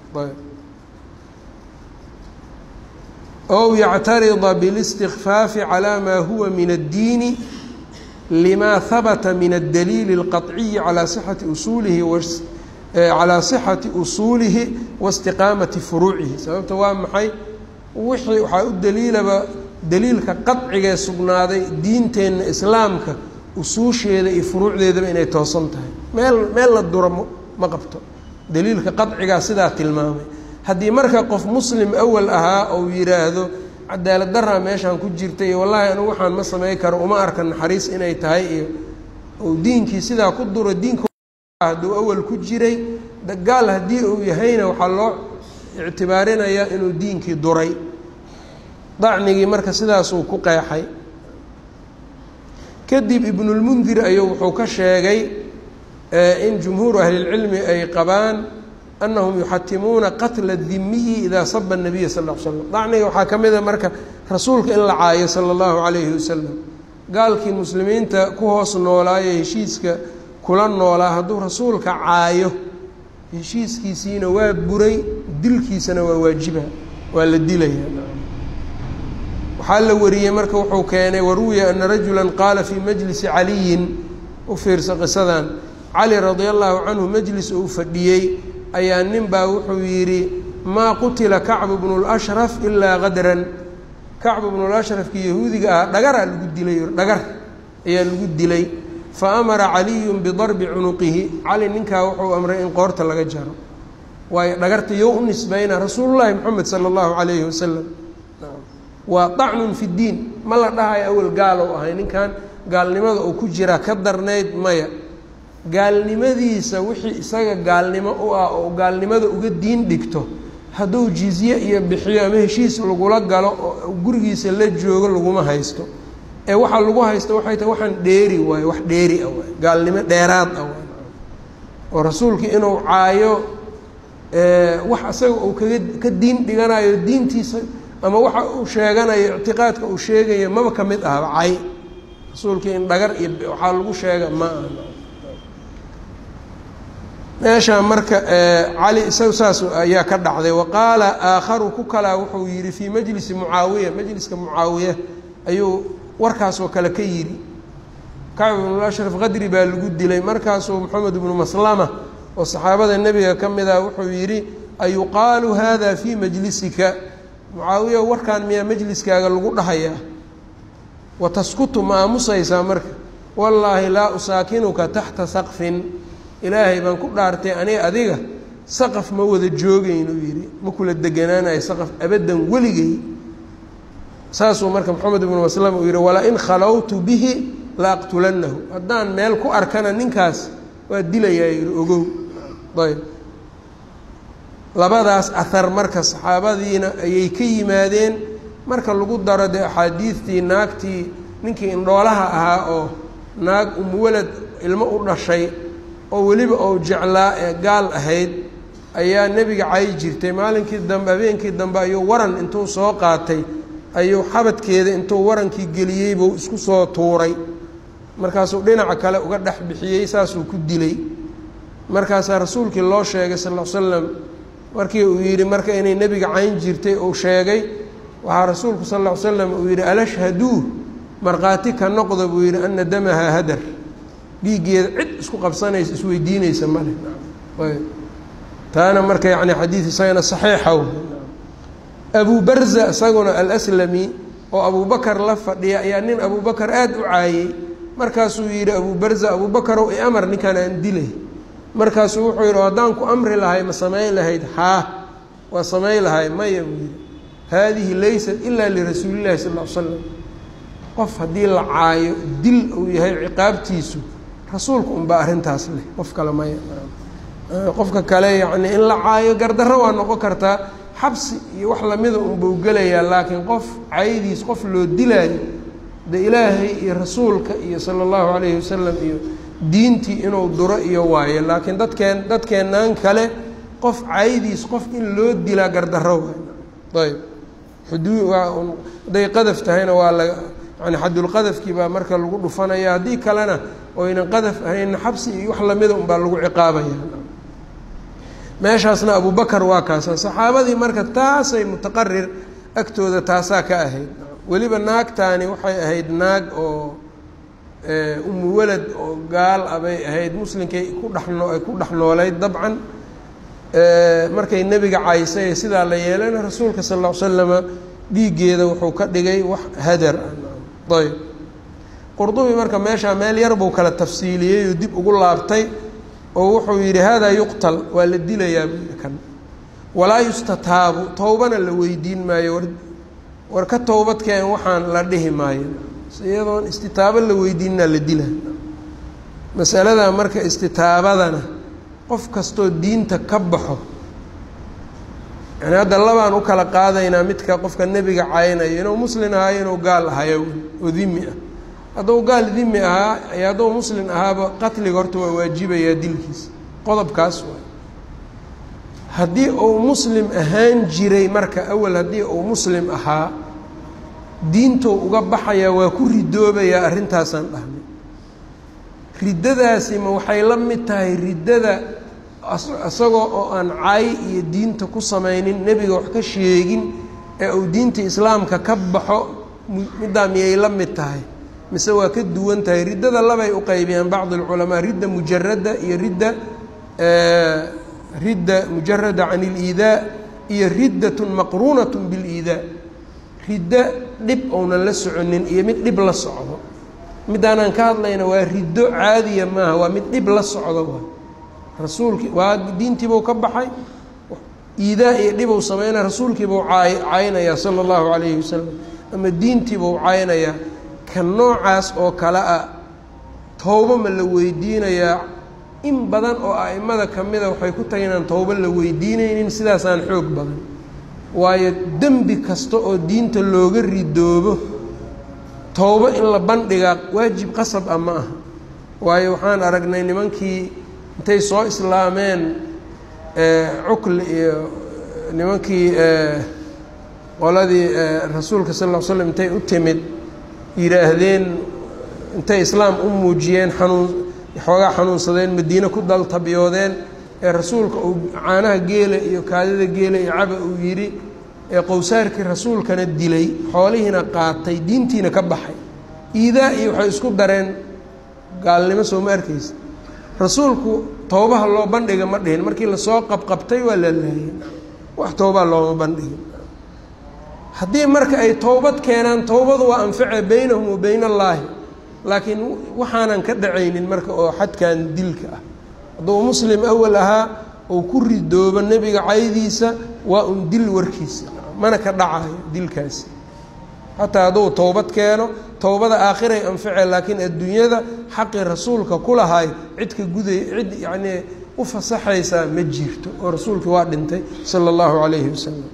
ow yactarida biاlistikfaafi calaa maa huwa min addiini lima habata min addaliili اlqaطciyi calaa sixati usuulihi calaa sixati usuulihi waistiqaamati furuucihi sababta waa maxay wixii waxaa u daliilaba daliilka qaطcigee sugnaaday diinteenna islaamka usuusheeda iyo furuucdeedaba inay toosan tahay meel meel la duro ma qabto daliilka qaطcigaa sidaa tilmaamay haddii marka qof muslim awal ahaa ou yidhaahdo cadaalad daraa meeshaan ku jirta iyo wallaahi anigu waxaan ma samey karo uma arka naxariis inay tahay iyo ou diinkii sidaa ku duro diinka hadduu awal ku jiray gaal haddii uu yahayna waxaa loo ictibaarinayaa inuu diinkii duray dacnigii marka sidaasuu ku qeexay kadib ibnulmundir ayuu wuxuu ka sheegay in jumhuuru ahlilcilmi ay qabaan anahum yuxatimuuna qatla dimiyi idaa saba nabiya sal l slam dacniga waxaa ka mida marka rasuulka in la caayo sala allahu calayhi wasalam gaalkii muslimiinta ku hoos noolaayo heshiiska kula noolaa hadduu rasuulka caayo heshiiskiisiina waa buray dilkiisana waa waajiba waa la dilaya waxaa la wariyey marka wuxuu keenay waruwiya ana rajula qaala fii majlisi caliyin u fiirsa qisadan cali radia allahu canhu majlis uu fadhiyey ayaa nin baa wuxuu yidhi maa qutila kacbu bnu lashraf ilaa qadran kacbu bnu lashrafkii yahuudiga ahaa dhagaraa lagu dilay dhagar ayaa lagu dilay fa amara caliyun bidarbi cunuqihi cali ninkaa wuxuu amray in qoorta laga jaro waayo dhagarta yo u nisbayna rasuulullaahi moxamed sala allahu calayhi wasalam waa dacnun fi ddiin ma la dhahayo awel gaal ou ahay ninkan gaalnimada uu ku jiraa ka darnayd maya gaalnimadiisa wixii isaga gaalnimo u ah oo gaalnimada uga diin dhigto hadduu jizye iyo bixiyo ama heshiis lagula galo oo gurigiisa la joogo laguma haysto ee waxaa lagu haysto waxay tahay waxaan dheeri waayo wax dheeri ah waay gaalnimo dheeraad ah waay oo rasuulkii inuu caayo wax isaga uu kaga ka diin dhiganayo diintiisa ama waxa uu sheeganayo ictiqaadka uu sheegayo maba ka mid ahba cay rasuulkii in dhagar iyo waxaa lagu sheega ma aha meeshaa marka cali isaga saas ayaa ka dhacday wa qaala aakharu ku kalaa wuxuu yidhi fii majlisi mucaawiya majliska mucaawiya ayuu warkaasoo kale ka yidhi kacb ibnu ashraf qadri baa lagu dilay markaasuu moxamed ibnu maslama oo saxaabada nebiga ka mid ah wuxuu yidhi ayuqaalu hada fii majlisika mucaawiya warkaan miyaa majliskaaga lagu dhahayaa wa taskutu ma aamusaysaa marka wallaahi laa usaakinuka taxta saqfin ilaahay baan ku dhaartay aniga adiga saqaf ma wada joogaynu yidhi ma kula deganaanayo saqaf abaddan weligay saasuu marka moxamed ibnu maslam uu yidhi walaa in khalawtu bihi la aqtulannahu haddaan meel ku arkana ninkaas waa dilayaa yidhi ogow ayb labadaas ahar marka saxaabadiina ayay ka yimaadeen marka lagu daro dee axaadiidtii naagtii ninkii indhoolaha ahaa oo naag umuwalad ilmo u dhashay oo weliba ou jeclaa ee gaal ahayd ayaa nebiga cayi jirtay maalinkii dambe habeenkii dambe ayuu waran intuu soo qaatay ayuu xabadkeeda intuu warankii geliyey buu isku soo tuuray markaasuu dhinaca kale uga dhex bixiyey saasuu ku dilay markaasaa rasuulkii loo sheegay sal ll slam markii uu yidhi marka inay nebiga cayn jirtay uu sheegay waxaa rasuulku sal ll slam uu yidhi alashhaduu markhaati ka noqda buu yidhi ana damahaa hadar dhiiggeeda cid isku qabsanaysa isweydiinaysa male taana marka yani xadiid isagana saxiixaw abu barza isaguna alaslami oo abubakar la fadhiya ayaa nin abubakar aada u caayey markaasuu yidhi abu barza abubakarow i amar ninkaan aan dilay markaasuu wuxuu yidhi haddaan ku amri lahay ma samayn lahayd haa waa samayn lahay maya buu yidhi haadihi laysat ilaa lirasuulillahi sal ll slam qof haddii la caayo dil uu yahay ciqaabtiisu rasuulku unbaa arrintaas leh qof kale maya qofka kale yacni in la caayo gardarro waa noqon kartaa xabsi iyo wax lamida unbuu gelayaa laakiin qof caydiis qof loo dilaayo de ilaahay iyo rasuulka iyo sala allahu calayhi wasalam iyo diintii inuu duro iyo waayo laakiin dadkeen dadkeennaan kale qof caydiis qof in loo dilaa gardarro waay ayb xuduu waa hadday qadaf tahayna waa la yani xadulqadafkii baa marka lagu dhufanaya haddii kalena oynan qadaf ahayna xabsi iyo wax lamida unbaa lagu ciqaabaya meeshaasna abubakar waa kaasa saxaabadii marka taasay mutaqarir agtooda taasaa ka ahayd weliba naagtaani waxay ahayd naag oo umu walad oo gaal ah bay ahayd muslinkay ku dhexno ay ku dhex noolayd dabcan markay nebiga caysay sidaa la yeelayna rasuulka sal lla l slama dhiiggeeda wuxuu ka dhigay wax hadar ah ayb qurdubi marka meeshaa meel yar buu kala tafsiiliyey oo dib ugu laabtay oo wuxuu yidhi haadaa yuqtal waa la dilayaa buu yidhi kan walaa yustataabu towbana la weydiin maayo war war ka towbadkeen waxaan la dhihi maayo iyadoon istitaabo la weydiinaa la dila masalada marka istitaabadana qof kastoo diinta ka baxo yani hadda labaan u kala qaadaynaa midka qofka nebiga caynayo inuu muslin ahayo inuu gaal ahayo oo dimi ah hadduu gaal dimi ahaa iyo hadduu muslin ahaaba qatliga horta waa waajibayaa dilkiisa qodobkaas waay haddii uu muslim ahaan jiray marka awal haddii uu muslim ahaa diintou uga baxayaa waa ku ridoobayaa arrintaasaan dhahnay riddadaasi ma waxay la mid tahay riddada isagoo oo aan cay iyo diinta ku samaynin nebiga wax ka sheegin ee uu diinta islaamka ka baxo middaa miyay la mid tahay mise waa ka duwan tahay riddada labay u qaybiyaan bacd alculamaa ridda mujarada iyo ridda ridda mujarada can iliidaa iyo riddatun maqruunatun biliidaa riddo dhib ounan la soconin iyo mid dhib la socdo midaanaan ka hadlayna waa riddo caadiya maaha waa mid dhib la socdo waa rasuulkii waa diintiibuu ka baxay iidaa iyo dhibuu sameynaya rasuulkiibuu caay caynayaa sala allahu calayhi wasalam ama diintiibuu caynayaa ka noocaas oo kale ah towbo ma la weydiinayaa in badan oo a'imada ka mida waxay ku tahay inaan towbo la weydiinaynin sidaasaan xoog badan waayo dembi kasta oo diinta looga ridoobo towbo in la bandhigaa waajib qasab ah ma aha waayo waxaan aragnay nimankii intay soo islaameen cukli iyo nimankii qoladii rasuulka sal ll l slam intay u timid yidhaahdeen intay islaam u muujiyeen xanuun xoogaa xanuunsadeen madiine ku daltabyoodeen ee rasuulka uu caanaha geela iyo kaadida geela iyo caba uu yidhi ee qowsaarkii rasuulkana dilay xoolihiina qaatay diintiina ka baxay iidaa iyo waxay isku dareen gaalnimo soo ma arkaysa rasuulku towbaha loo bandhiga ma dhihin markii lasoo qabqabtay waa la laayay wax towbaa looma bandhigin haddii marka ay towbad keenaan towbadu waa anface beynahum wa beyn allaahi laakiin waxaanan ka dhacaynin marka oo xadkan dilka ah hadduu muslim awal ahaa uu ku ridoobo nebiga caydiisa waa un dil warkiisa mana ka dhacayo dilkaasi xataa hadduu towbad keeno towbada aakhiray anface laakiin adduunyada xaqii rasuulka ku lahay cid ka guday cid yacnii u fasaxaysaa ma jirto oo rasuulkii waa dhintay sala allahu calayhi wasalam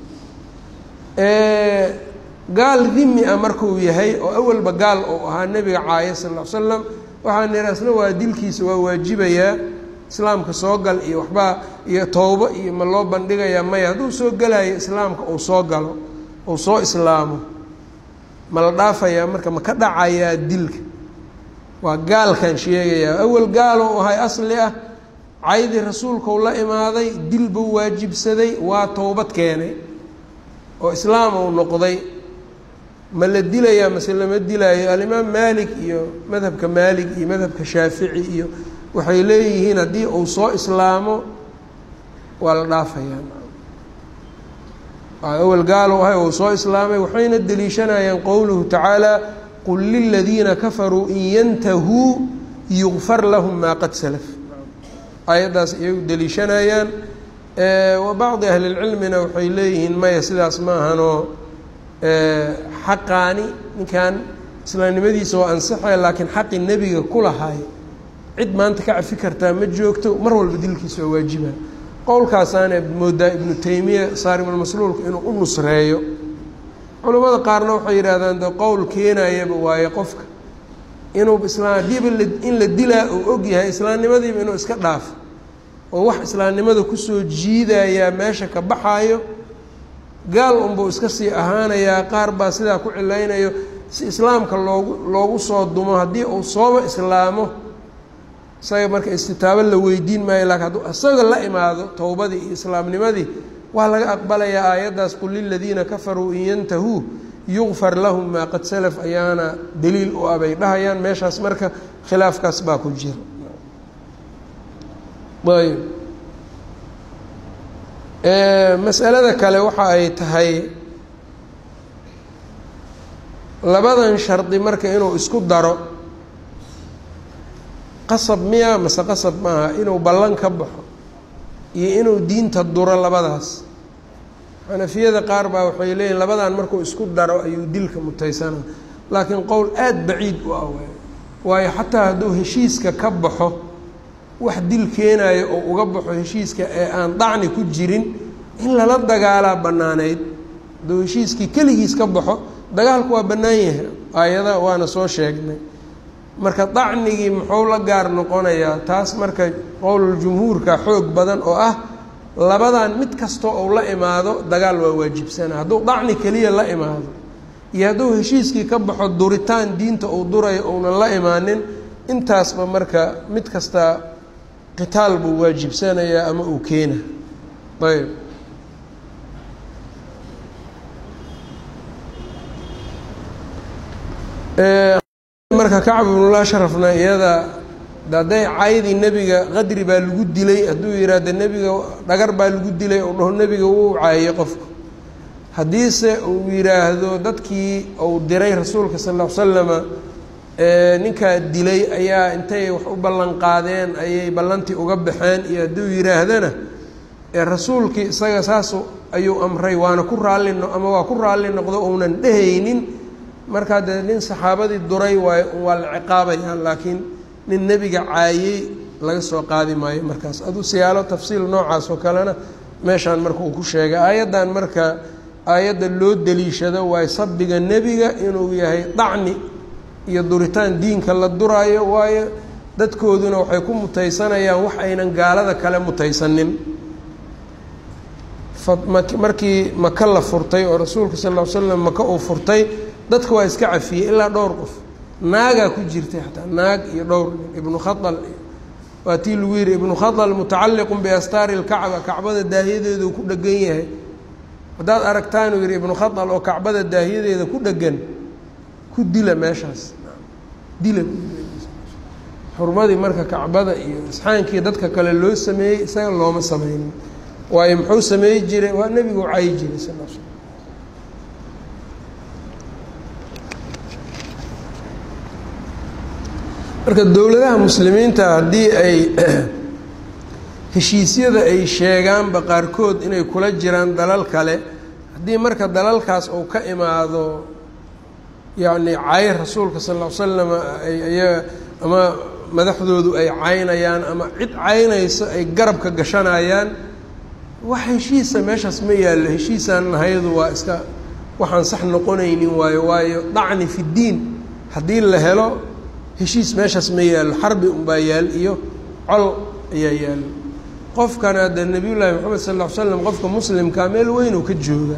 gaal dimi ah markuu yahay oo awalba gaal uu ahaa nebiga caaya sal ll l slam waxaa nidhi isna waa dilkiisa waa waajibayaa islaamka soo gal iyo waxbaa iyo towbo iyo ma loo bandhigayaa maya hadduu soo gelayo islaamka uu soo galo uu soo islaamo ma la dhaafayaa marka ma ka dhacayaa dilka waa gaalkan sheegayaa awal gaal uu ahay asli ah caydii rasuulkau la imaaday dil buu waajibsaday waa towbad keenay oo islaam uu noqday ma la dilayaa mase lama dilaayo alimaam maalik iyo madhabka maalik iyo madhabka shaafici iyo waxay leeyihiin haddii uu soo islaamo waa la dhaafayaa awal gaalo ahay uu soo islaamay waxayna deliishanayaan qowluhu tacaala qul liladiina kafaruu in yantahuu yugfar lahum maa qad salaf aayaddaas iyagu deliishanayaan wa bacdi ahli lcilmina waxay leeyihiin maya sidaas ma ahanoo xaqaani ninkan islaamnimadiisa waa ansaxaya laakiin xaqi nebiga ku lahay cid maanta ka cafi kartaa ma joogto mar walba dilkiisa waa waajiba qowlkaasaana moodaa ibnu taymiya saarimulmasluulka inuu u nusreeyo culimmada qaarna waxay yidhaahdaan de qowl keenayaba waaye qofka inuu islaam hadiiba in la dilaa uu og yahay islaamnimadiiba inuu iska dhaafo oo wax islaamnimada kusoo jiidayaa meesha ka baxaayo gaal unbuu iska sii ahaanayaa qaar baa sidaa ku cilaynayo si islaamka loogu loogu soo dumo haddii uu sooba islaamo isaga marka istitaabo la weydiin maayo laakiin hadduu isaga la imaado towbadii iyo islaamnimadii waa laga aqbalayaa aayaddaas qul liladiina kafaruu in yantahuu yugfar lahum maa qad salaf ayaana daliil u ah bay dhahayaan meeshaas marka khilaafkaas baa ku jira ayb masalada kale waxa ay tahay labadan shardi marka inuu isku daro qasab miya mase qasab maaha inuu ballan ka baxo iyo inuu diinta duro labadaas xanafiyada qaar baa waxay leeyihin labadan markuu isku daro ayuu dilka mutaysana laakiin qowl aada baciid u ah waayo xataa hadduu heshiiska ka baxo wax dil keenayo oo uga baxo heshiiska ee aan dacni ku jirin in lala dagaalaa bannaaneyd hadduu heshiiskii keligiis ka baxo dagaalku waa bannaan yahay aayada waana soo sheegnay marka dacnigii muxuu la gaar noqonayaa taas marka qowluljumhuurka xoog badan oo ah labadan mid kastoo uu la imaado dagaal waa waajibsana hadduu dacni keliya la imaado iyo hadduu heshiiskii ka baxo duritaan diinta uu durayo uunan la imaanin intaasba marka mid kasta qitaal buu waajibsanayaa ama uu keena ayb marka kacb ibnul ashrafna iyada hadday caydii nebiga qadri baa lagu dilay hadduu yidhaahdo nebiga dhagar baa lagu dilay ou dhaho nebiga wuu caayey qofku haddiise uu yidhaahdo dadkii uu diray rasuulka sal ll ly slama ninkaa dilay ayaa intay wax u ballan qaadeen ayay ballantii uga baxeen iyo hadduu yidhaahdana rasuulkii isaga saas ayuu amray waana ku raalli no ama waa ku raalli noqdo uunan dhehaynin markaa dee nin saxaabadii duray waay waa la ciqaabayaa laakiin nin nebiga caayey laga soo qaadi maayo markaas aduu siyaalo tafsiil noocaas oo kalena meeshaan marka uu ku sheegay aayaddan marka aayadda loo deliishado waay sabbiga nebiga inuu yahay dacni iyo duritaan diinka la duraayo waayo dadkooduna waxay ku mutaysanayaan wax aynan gaalada kale mutaysanin markii maka la furtay oo rasuulka sal ll ly slam maka uu furtay dadka waa iska cafiyey ilaa dhowr qof naagaa ku jirtay xataa naag iyo dhowr nin ibnu khaal waa tii lagu yihi ibnu khaal mutacalliqun biastaari lkacba kacbada daahiyadeedu ku dhegan yahay haddaad aragtaan uu yihi ibnu khaal oo kacbada daahiyadeeda ku dhegan ku dila meeshaas dila xurmadii marka kacbada iyo isxaankii dadka kale loo sameeyey isaga looma sameynin waayo muxuu sameey jiray waa nebigu cayi jiray sal l slam marka dowladaha muslimiinta haddii ay heshiisyada ay sheegaanba qaarkood inay kula jiraan dalal kale haddii marka dalalkaas uu ka imaado yacni cayr rasuulka sal ll ly slam ay ayaga ama madaxdoodu ay caynayaan ama cid caynayso ay garabka gashanayaan wax heshiisa meeshaas ma yaallo heshiisaan nahayadu waa iska waxaan sax noqonaynin waayo waayo dacni fi ddiin haddii la helo heshiis meeshaas ma yaallo xarbi unbaa yaal iyo col ayaa yaallo qofkana de nebiyullaahi moxamed sal ll ly slam qofka muslimkaa meel weyn uu ka jooga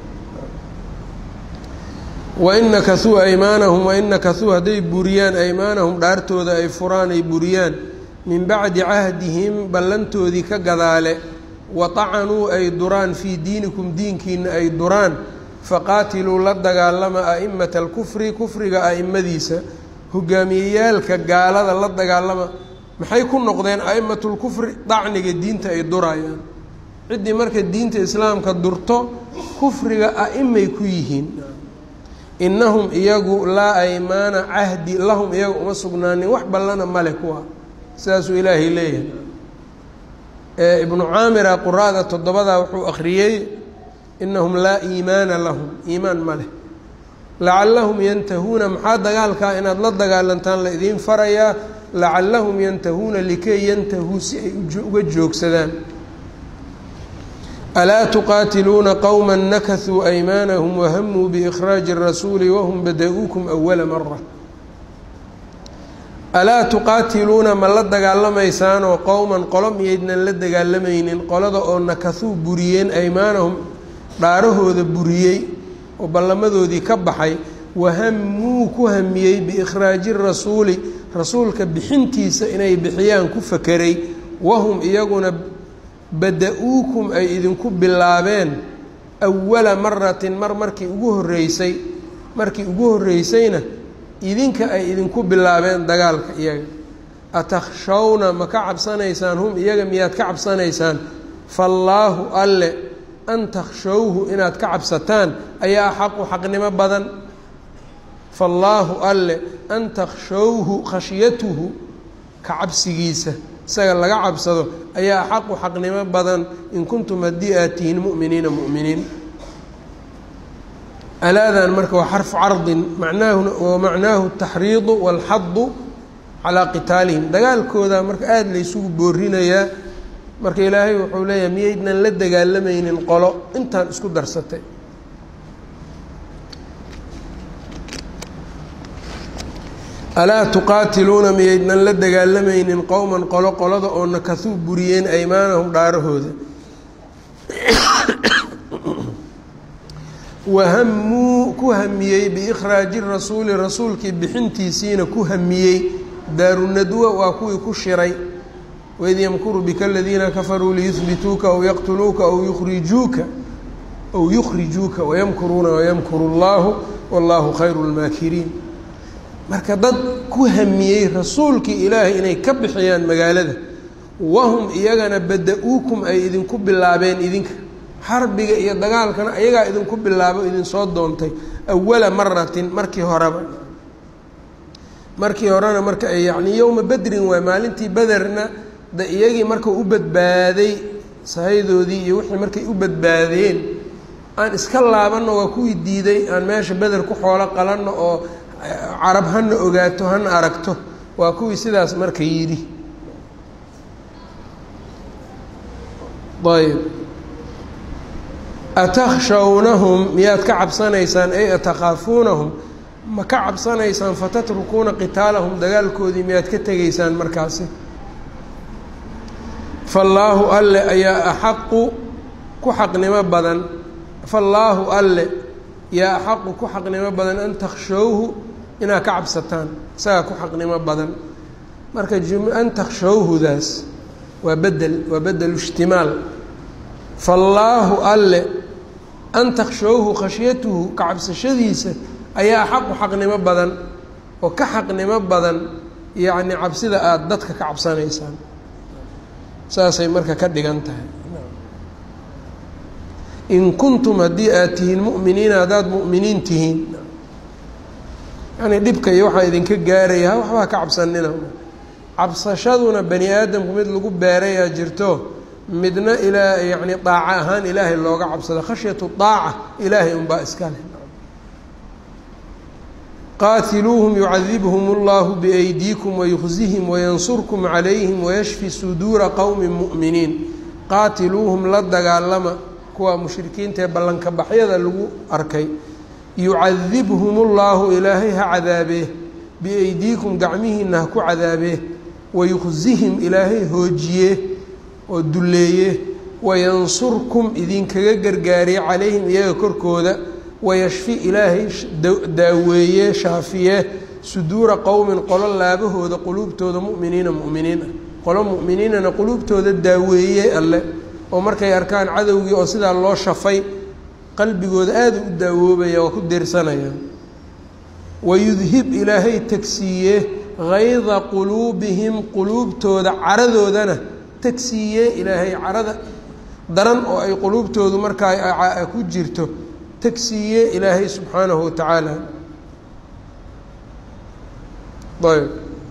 wain nakasuu aymaanahum wain nakasuu hadday buriyaan aymaanahum dhaartooda ay furaan ay buriyaan min bacdi cahdihim ballantoodii ka gadaale watacanuu ay duraan fii diinikum diinkiina ay duraan faqaatiluu la dagaalama a'imata alkufri kufriga a'imadiisa hogaamiyeyaalka gaalada la dagaalama maxay ku noqdeen a'immatulkufri dacniga diinta ay durayaan ciddii marka diinta islaamka durto kufriga a'imay ku yihiin innahum iyagu laa aymaana cahdi lahum iyaga uma sugnaanin wax ballana male kuwa sidaasuu ilaahay leeyahay ibnu caamira quraada toddobadaa wuxuu akhriyey innahum laa iimaana lahum iimaan ma leh lacallahum yantahuuna maxaa dagaalkaa inaad la dagaalantaan la idiin farayaa lacallahum yantahuuna likay yantahuu si ay uga joogsadaan alaa tuqaatiluuna qowma nakasuu aymaanahum wahamuu biikhraaji الrasuuli wahum bada-uukum awala mara alaa tuqaatiluuna ma la dagaalamaysaanoo qowman qolo miyaydnan la dagaalamaynin qolada oo nakasuu buriyeen aymaanahum dhaarahooda buriyey oo ballamadoodii ka baxay wahamuu ku hamiyey biikhraaji rasuuli rasuulka bixintiisa inay bixiyaan ku fakeray wahum iyaguna bada-uukum ay idinku bilaabeen awala maratin mar markii ugu horreysay markii ugu horreysayna idinka ay idinku bilaabeen dagaalka iyaga atakhshawna ma ka cabsanaysaan hum iyaga miyaad ka cabsanaysaan faallaahu alle an takhshawhu inaad ka cabsataan ayaa xaqu xaqnimo badan faallaahu alle an takhshawhu khashyatuhu ka cabsigiisa isaga laga cabsado ayaa xaqu xaqnimo badan in kuntum haddii aad tihiin mu'miniina mu'miniin alaadan marka waa xarfu cardin macnaahuna wa macnaahu ataxriidu waalxadu calaa qitaalihim dagaalkooda marka aada laysugu boorinayaa marka ilaahay wuxuu leeyahay miyaydnan la dagaalamaynin qolo intaan isku darsatay alaa tuqaatiluuna miyaydnan la dagaalamaynin qowman qolo qolada oo nakasuu buriyeen aymaanahum dhaarahooda wahamuu ku hamiyey biikhraaji rasuuli rasuulkii bixintiisiina ku hamiyey daarunadwa waa kuwii ku shiray waid yamkuru bika aladiina kafaruu liyuhbituuka aw yaqtuluuka aw yukhrijuuka aw yukhrijuuka wayamkuruuna wayamkuru اllahu wallaahu khayru lmaakiriin marka dad ku hamiyey rasuulkii ilaahay inay ka bixiyaan magaalada wahum iyagana bada-uukum ay idinku bilaabeen idinka xarbiga iyo dagaalkana ayagaa idinku bilaabo idinsoo doontay awala maratin markii horeba markii horena marka yacni yowma bedrin waay maalintii bederna de iyagii markuu u badbaaday sahaydoodii iyo wixii markay u badbaadeen aan iska laabanno waa kuwii diiday aan meesha beder ku xoolo qalanno oo carab hana ogaato hana aragto waa kuwii sidaas marka yidhi ayb atakhshawnahum miyaad ka cabsanaysaan ay atakhaafuunahum ma ka cabsanaysaan fatatrukuuna qitaalahum dagaalkoodii miyaad ka tegaysaan markaasi faallaahu alle ayaa axaqu ku xaqnimo badan faallaahu alle yaa axaqu ku xaqnimo badan an takhshawhu inaad ka cabsataan isagaa ku xaqnimo badan marka an takhshawhudaas waa bedel waa bedelu ishtimaal faallaahu alle an takhshawhu khashyatuhu ka cabsashadiisa ayaa xaqu xaqnimo badan oo ka xaqnimo badan yacni cabsida aada dadka ka cabsanaysaan saasay marka ka dhigan tahay in kuntum haddii aad tihiin mu'miniina haddaad mu'miniin tihiin yacni dhibka iyo waxaa idinka gaaraya waxbaa ka cabsanina cabsashaduna bani aadamku mid lagu beerayaa jirto midna ilaa yacni daaco ahaan ilaahay looga cabsado khashyatu daaca ilaahay unbaa iska leh qaatiluuhum yucadibhum اllahu biaydiikum wayukhzihim wayansurkum calayhim wayashfi suduura qowmi mu'miniin qaatiluuhum la dagaalama kuwa mushrikiinta ee ballanka baxyada lagu arkay yucadibhum اllaahu ilaahay ha cadaabee biaydiikum gacmihiina ha ku cadaabee wayukhzihim ilaahay hoojiye oo dulleeye wayansurkum idinkaga gargaariye calayhim iyaga korkooda wayashfi ilaahay daaweeye shaafiye suduura qowmin qolo laabahooda quluubtooda mu'miniina mu'miniin ah qolo mu'miniinana quluubtooda daaweeyey alle oo markay arkaan cadowgii oo sidaa loo shafay qalbigooda aada u daawoobaya waa ku deersanayaan wayudhib ilaahay tagsiiye hayda quluubihim quluubtooda caradoodana tagsiiye ilaahay carada daran oo ay quluubtoodu markaa ku jirto tagsiiye ilaahay subxaanahu watacaala ayb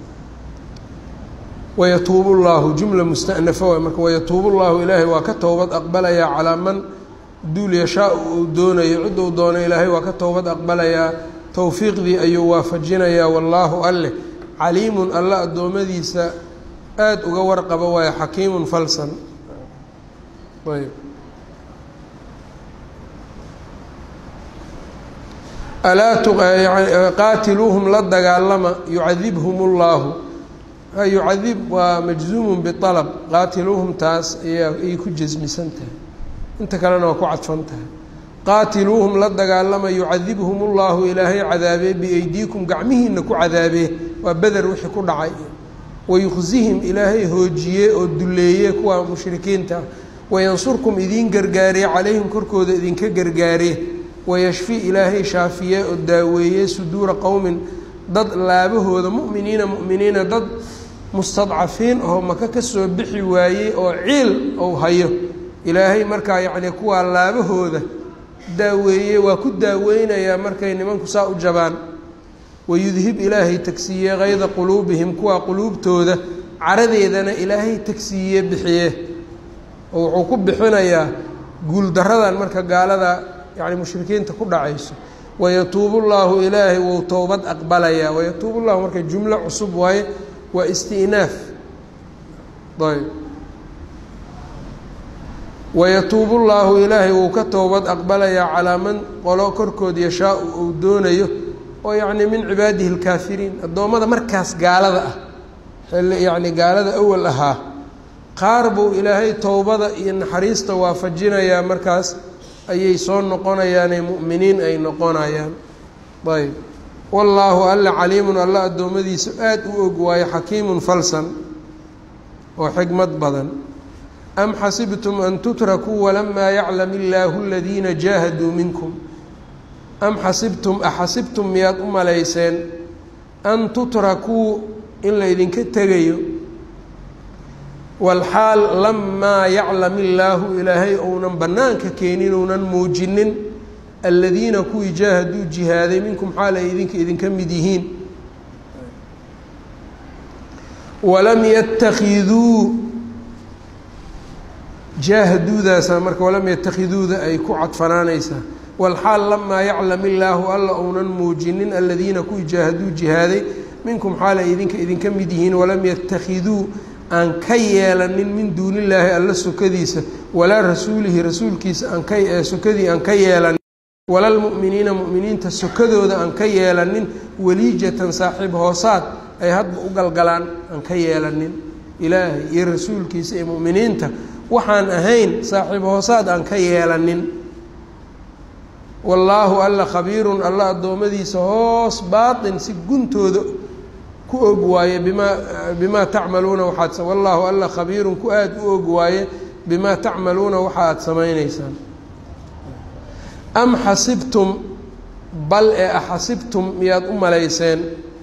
wayatuubu llaahu jumla musta'nafa waay marka wayatuubu llaahu ilaahay waa ka towbad aqbalayaa calaa man duul yashaa-u uu doonayo cidduu doono ilaahay waa ka towbad aqbalayaa towfiiqdii ayuu waafajinayaa wallaahu alleh caliimun alla addoommadiisa aada uga warqaba waayo xakiimun falsan ayb alaa qaatiluuhum la dagaalama yucadibhum اllaahu yucadib waa majzuumun bialab qaatiluuhum taas ayaa ayay ku jasmisan tahay inta kalena waa ku cadfan tahay qaatiluuhum la dagaalama yucadibhum اllaahu ilaahay cadaabee biaydiikum gacmihiina ku cadaabee waa beder wixii ku dhacay wayukhzihim ilaahay hoojiye oo duleeye kuwa mushrikiinta wayansurkum idiin gargaaree calayhim korkooda idinka gargaaree wayashfi ilaahay shaafiye oo daaweeye suduura qowmin dad laabahooda mu'miniina mu'miniina dad mustadcafiin oo maka ka soo bixi waayey oo ciil ou hayo ilaahay markaa yacni kuwaa laabahooda daaweeye waa ku daaweynayaa markay nimanku saa u jabaan wayudhib ilaahay tagsiiye hayda quluubihim kuwaa quluubtooda caradeedana ilaahay tagsiiye bixiye oo wuxuu ku bixinayaa guuldaradan marka gaalada yacni mushrikiinta ku dhacayso wayatuubu llaahu ilaahay wou towbad aqbalayaa wayatuubu llahu marka jumlo cusub waaye waa isti'naaf ayb wayatuubu llaahu ilaahay wou ka towbad aqbalayaa calaa man qolo korkood yashaa-u uu doonayo oo yacni min cibaadihi alkaafiriin addoommada markaas gaalada ah xilli yacni gaalada awal ahaa qaar buu ilaahay towbada iyo naxariista waafajinayaa markaas ayay soo noqonayaanee mu'miniin ay noqonayaan ayb wallaahu alla caliimun alla addoommadiisa aada u og waayo xakiimun falsan oo xikmad badan am xasibtum an tutrakuu walamaa yaclam illaahu aladiina jaahaduu minkum am xasibtum axasibtum miyaad u malayseen an tutrakuu in laydinka tegayo walxaal lamaa yaclam illaahu ilaahay ounan bannaanka keenin ounan muujinin aladiina kuwii jaahaduu jihaaday minkum xaal ay idinka idinka mid yihiin walam yatakiduu jaahaduudaasa marka walam yatakhiduuda ay ku cadfanaanaysaa walxaal lamaa yaclam illaahu alla ounan muujinin aladiina kuwii jaahaduu jihaaday minkum xaal ay idinka idinka mid yihiin walam yatakiduu aan ka yeelanin min duunillaahi alla sokadiisa walaa rasuulihi rasuulkiisa aan ka sokadii aan ka yeelanin walalmu'miniina mu'miniinta sokadooda aan ka yeelanin waliijatan saaxiib hoosaad ay hadba u galgalaan aan ka yeelanin ilaahay iyo rasuulkiisa iyo mu'miniinta waxaan ahayn saaxiib hoosaad aan ka yeelanin wallaahu alla khabiirun alla addoommadiisa hoos baatin si guntooda ku og waaye bimaa bimaa tacmaluuna waxaad wallaahu alla khabiirun ku aada u og waaye bimaa tacmaluuna waxa aada samaynaysaan am xasibtum bal ee axasibtum miyaad u malayseen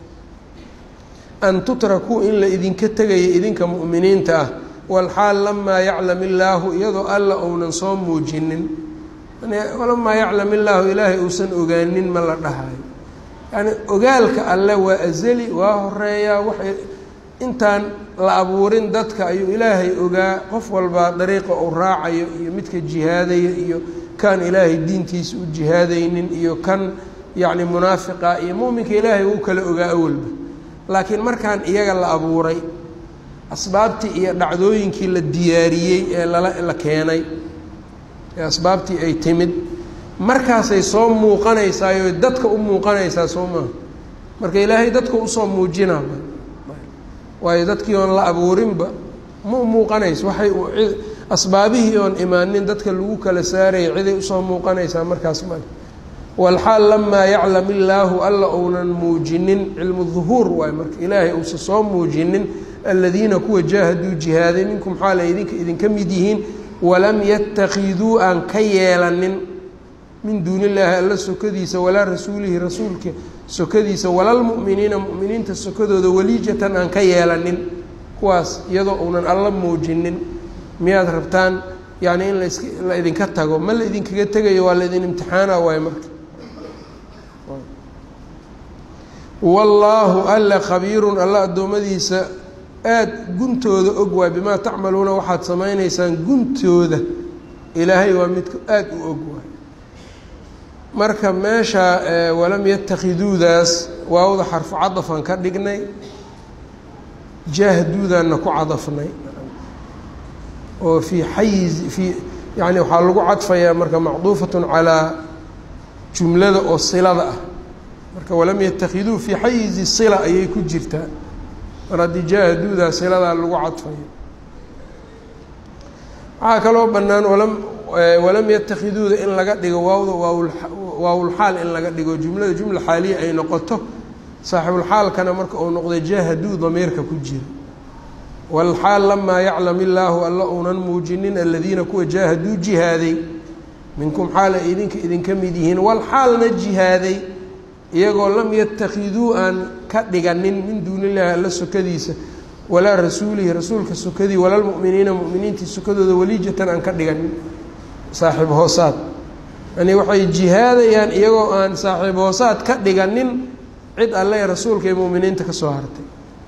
an tutrakuu in la idinka tegaya idinka mu'miniinta ah walxaal lamaa yaclam illaahu iyadoo alla ounan soo muujinin lamaa yaclam illaahu ilaahay uusan ogaanin ma la dhahayo yani ogaalka alle waa azali waa horeeyaa waxay intaan la abuurin dadka ayuu ilaahay ogaa qof walbaa dariiqa uu raacayo iyo midka jihaadaya iyo kan ilaahay diintiisa u jihaadaynin iyo kan yacni munaafiqa iyo mu'minka ilaahay uu kala ogaa awalba laakiin markaan iyaga la abuuray asbaabtii iyo dhacdooyinkii la diyaariyey ee lala la keenay ee asbaabtii ay timid markaasay soo muuqanaysaayo dadka u muuqanaysaa soo maaha marka ilaahay dadka usoo muujinaa waayo dadkii oon la abuurinba ma u muuqanayso waxay asbaabihii oon imaanin dadka lagu kala saaraya ciday usoo muuqanaysaa markaas male walxaal lamaa yaclam illaahu alla ounan muujinin cilmu duhuur waayo marka ilaahay uusa soo muujinin aladiina kuwa jaahaduu jihaaday minkum xaala idinka idinka mid yihiin walam yatakiduu aan ka yeelanin min duuni illaahi alla sokadiisa walaa rasuulihi rasuulka sokadiisa walalmu'miniina mu'miniinta sokadooda waliijatan aan ka yeelanin kuwaas iyadoo uunan alla muujinin miyaad rabtaan yacni in las la idinka tago ma la idinkaga tegayo waa la idin imtixaana waaye marka wallaahu alla khabiirun alla addoommadiisa aada guntooda og waay bimaa tacmaluuna waxaad samaynaysaan guntooda ilaahay waa midka aada u og waay marka meesha walam yatakhiduudaas waawda xarfu cadafan ka dhignay jaahduudaanna ku cadafnay oo fii xayiz fii yani waxaa lagu cadfayaa marka macduufatun calaa jumlada oo silada ah marka walam yatakiduu fii xayizi sila ayay ku jirtaa mar haddii jaahaduudaa siladaa lagu cadfayo waxaa kaloo bannaan walam walam yatakhiduuda in laga dhigo waawda waaw waawulxaal in laga dhigo jumlada jumla xaaliya ay noqoto saaxibulxaalkana marka uu noqday jaahaduu damiirka ku jira walxaal lamaa yaclam illaahu alla uunan muujinin aladiina kuwa jaahaduu jihaaday minkum xaal ay idinka idinka mid yihiin walxaalna jihaaday iyagoo lam yatakiduu aan ka dhiganin min duuni illaahi alla sokadiisa walaa rasuulihi rasuulka sokadii walalmu'miniina mu'miniintii sokadooda waliijatan aan ka dhiganin saaxiib hoosaad yani waxay jihaadayaan iyagoo aan saaxiib hoosaad ka dhiganin cid alle ee rasuulka iyo mu'miniinta ka soo hartay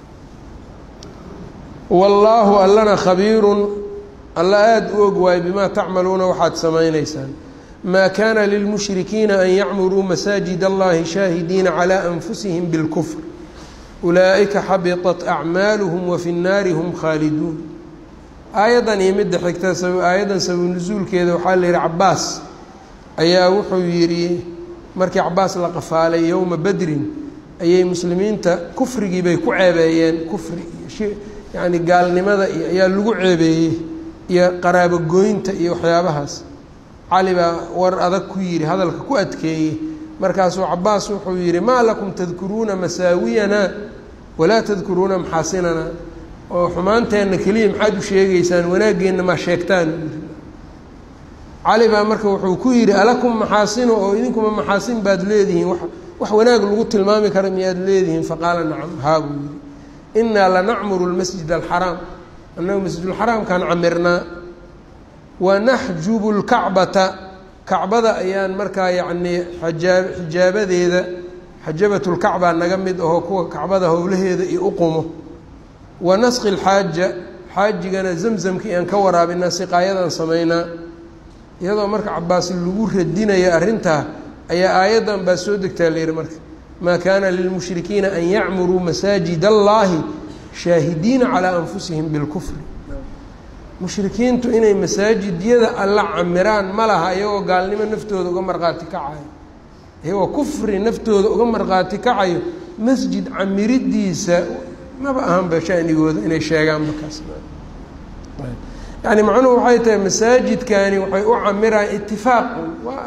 wallaahu allana khabiirun alla aada u og waayo bimaa tacmaluuna waxaad samaynaysaan maa kaana lilmushrikiina an yacmuruu masaajid allahi shaahidiina calaa anfusihim bilkufr ulaa'ika xabiطat acmaaluhum wafi nnaari hum khaaliduun aayaddan iyo midda xigta aayaddan sabab nusuulkeeda waxaa la yihi cabaas ayaa wuxuu yidhi markii cabaas la qafaalay yowma badrin ayay muslimiinta kufrigii bay ku ceebeeyeen kufri iyo yacni gaalnimada iyo ayaa lagu ceebeeyey iyo qaraabogoynta iyo waxyaabahaas cali baa war adag ku yidhi hadalka ku adkeeyey markaasuu cabaas wuxuu yidhi maa lakum tadkuruuna masaawiyanaa walaa tadkuruuna maxaasinana oo xumaanteenna keliya maxaad u sheegaysaan wanaaggeenna maa sheegtaan cali baa marka wuxuu ku yidhi alakum maxaasino oo idinkuma maxaasin baad leedihiin wa wax wanaag lagu tilmaami kara miyaad leedihiin faqaala nacam haa buu yidhi innaa lanacmuru lmasjid alxaraam annagu masjidulxaraamkaan camirnaa wanaxjubu lkacbata kacbada ayaan markaa yacnii xajaa xijaabadeeda xajabatulkacbaa naga mid ahoo kuwa kacbada howlaheeda iyo uqumo wa nasqi lxaaja xaajigana zamzamkii aan ka waraabinaa siqaayadaan samaynaa iyadoo marka cabaas lagu radinaya arrintaa ayaa aayaddan baa soo degtaa la yihi marka maa kaana lilmushrikiina an yacmuruu masaajid allahi shaahidiina calaa anfusihim bilkufri mushrikiintu inay masaajidyada alla camiraan ma laha iyagoo gaalnimo naftooda uga markhaati kacayo iyagoo kufri naftooda uga markhaati kacayo masjid camiriddiisa maba ahanba shanigooda inay sheegaan markaas yani macnuhu waxay tahay masaajidkani waxay u camiraan itifaaqun waa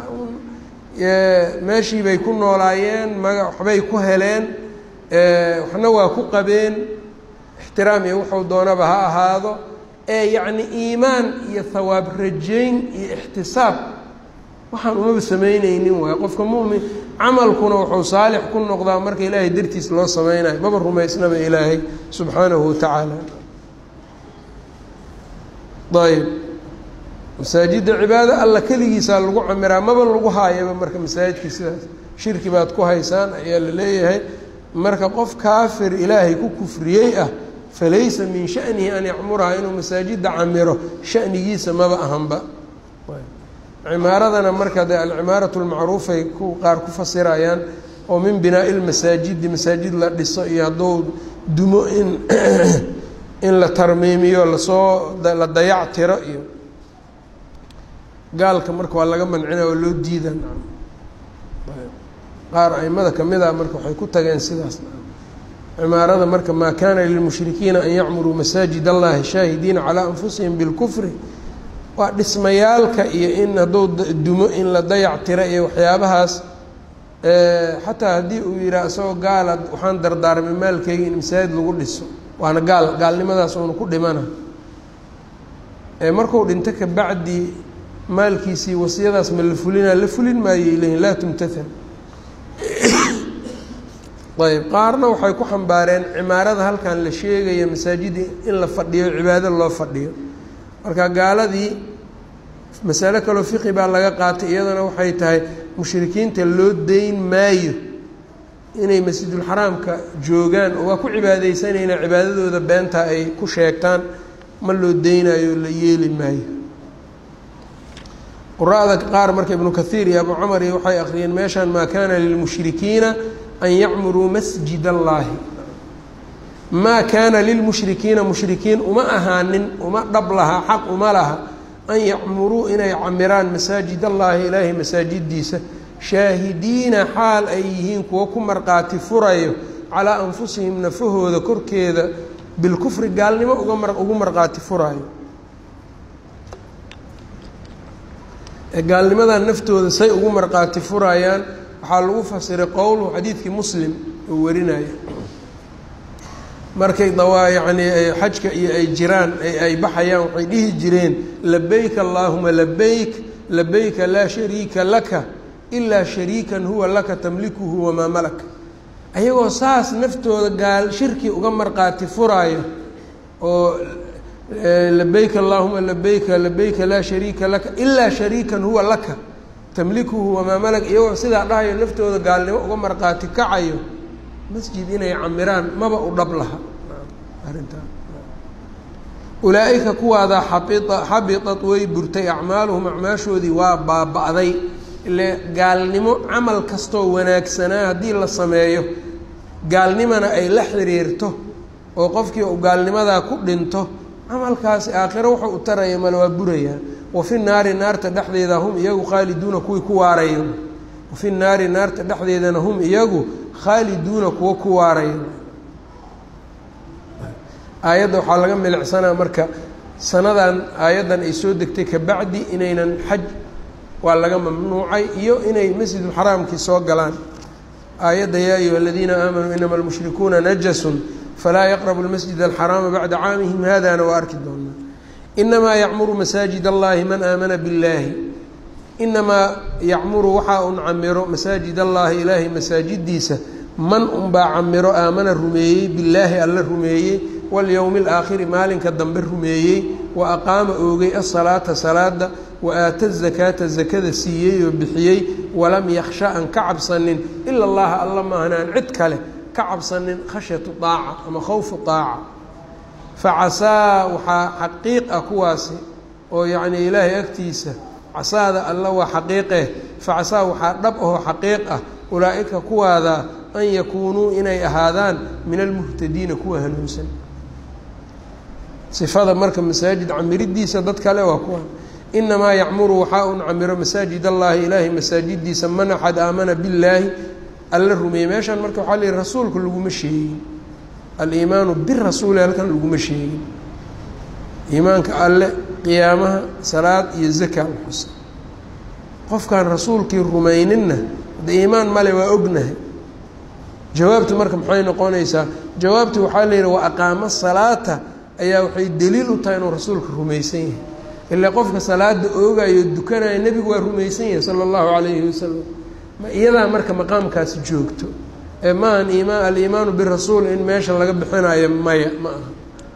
meeshii bay ku noolaayeen maga waxbay ku heleen waxna waa ku qabeen ixtiraam iyo wuxuu doonaba ha ahaado ee yacni iimaan iyo hawaab rajayn iyo ixtisaab waxaan umaba samaynaynin waay qofka mu'min camalkuna wuxuu saalix ku noqdaa marka ilaahay dartiis loo sameynayo maba rumaysnaba ilaahay subxaanahu watacaala ayb masaajidda cibaado alla keligiisaa lagu camiraa maba lagu haayaba marka masaajidkii sidaas shirki baad ku haysaan ayaa la leeyahay marka qof kaafir ilaahay ku kufriyey ah falaysa min shanihi an yacmuraha inuu masaajidda camiro shanigiisa maba ahanba cimaaradana marka dee alcimaaratu lmacruufay ku qaar ku fasirayaan oo min binaa'i lmasaajidi masaajid la dhiso iyo hadduu dumo in in la tarmiimiyo lasoo la dayac tiro iyo gaalka marka waa laga mancinaya oo loo diida qaar aimada kamid a marka waxay ku tageen sidaas cimaarada marka maa kaana lilmushrikiina an yacmuruu masaajid allahi shaahidiina calaa anfusihim bilkufri waa dhismayaalka iyo in hadduu dumo in la dayac tiro iyo waxyaabahaas xataa haddii uu yidhaah isagoo gaala waxaan dardaarmay maalkeyga in masaajid lagu dhiso waana gaal gaalnimadaas uuna ku dhimana ee markuu dhinto ka bacdi maalkiisii wasiyadaas ma la fulinaa la fulin maayo ilayhin laa tumtathal ayb qaarna waxay ku xambaareen cimaarada halkan la sheegaya masaajida in la fadhiyo cibaado loo fadhiyo marka gaaladii masalo kaloo fiqi baa laga qaatay iyadana waxay tahay mushrikiinta loo deyn maayo inay masjidulxaraamka joogaan oo waa ku cibaadeysanayna cibaadadooda beenta ay ku sheegtaan ma loo deynayo la yeeli maayo quraada qaar marka ibnu kathiir iyo abu cumar iyo waxay akhriyeen meeshaan maa kaana lilmushrikiina an yacmuruu masjid allaahi maa kaana lilmushrikiina mushrikiin uma ahaanin uma dhab laha xaq uma laha an yacmuruu inay camiraan masaajid allaahi ilaahay masaajidiisa shaahidiina xaal ay yihiin kuwo ku marqaati furayo calaa anfusihim nafahooda korkeeda bilkufri gaalnimo uga mar ugu marqaati furaayo ee gaalnimadan naftooda say ugu marqaati furayaan waxaa lagu fasiray qowluhu xadiidkii muslim uu warinayo markay dawaa yacnii ay xajka iyo ay jiraan ay baxayaan waxay dhihi jireen labayk allaahuma labayk labayka laa shariika laka ilaa shariikan huwa laka tamlikuhu wamaa malak ayagoo saas naftooda gaal shirki uga marqaati furaayo oo labayk allaahuma labayka labayka laa shariika laka ilaa shariikan huwa laka tamlikuhu wamaa malak iyagoo sidaa dhahayo naftooda gaalnimo uga marqaati kacayo masjid inay camiraan maba u dhab laha arrintaa ulaa-ika kuwaadaa xabia xabitat way burtay acmaaluhum acmaashoodii waa baaba-day ile gaalnimo camal kastoo wanaagsanaa haddii la sameeyo gaalnimana ay la xiriirto oo qofkii uu gaalnimadaa ku dhinto camalkaasi aakhiro wuxuu u taraya male waa burayaa wafi naari naarta dhexdeeda hum iyagu khaaliduuna kuwii ku waarayo wafi naari naarta dhexdeedana hum iyagu khaaliduuna kuwa ku waarayo aayadda waxaa laga milicsanaa marka sanadan aayaddan ay soo degtay kabacdi inaynan xaj waa laga mamnuucay iyo inay masjidulxaraamkii soo galaan aayadda yaa ayuha aladiina aamanuu inama almushrikuuna najasun falaa yaqrabu lmasjid alxaraama bacda caamihim haadana waa arki doonaa inamaa yacmuru masaajid allahi man aamana billaahi inamaa yacmuru waxaa un camiro masaajid allaahi ilaahay masaajidiisa man unbaa camiro aamana rumeeyey billaahi alla rumeeyey walyowmi alaakhiri maalinka dambe rumeeyey wa aqaama oogay asalaata salaada wa aata zakaata zakada siiyey oo bixiyey walam yaksha aan ka cabsanin ila allaha alla maahan aan cid kale ka cabsanin khashyatu daaca ama khawfu daaca facasaa waxaa xaqiiq ah kuwaasi oo yacnii ilaahay agtiisa casaada alla waa xaqiiqeh facasaa waxaa dhab ahoo xaqiiq ah ulaa-ika kuwaada an yakuunuu inay ahaadaan min almuhtadiina kuwa hanuunsan sifada marka masaajid camiridiisa dad kale waa kuwa inamaa yacmuru waxaa un camiro masaajid allaahi ilaahay masaajidiisa man axad aamana billaahi alla rumeeyey meeshaan marka waxaa layihi rasuulka laguma sheegin aliimaanu birasuuli halkan laguma sheegin iimaanka alle qiyaamaha salaad iyo zaka alxusa qofkaan rasuulkii rumayninna de iimaan male waa ognahay jawaabtu marka maxay noqonaysaa jawaabtu waxaa la yidhi wa aqaamo salaata ayaa waxay daliil u tahay inuu rasuulka rumaysan yahay ilaa qofka salaada oogayo dukanaya nebigu waa rumaysan yahay sala allahu calayhi wasalam ma iyadaa marka maqaamkaasi joogto ee maahan iimaan aliimaanu birasuul in meesha laga bixinayo maya ma aha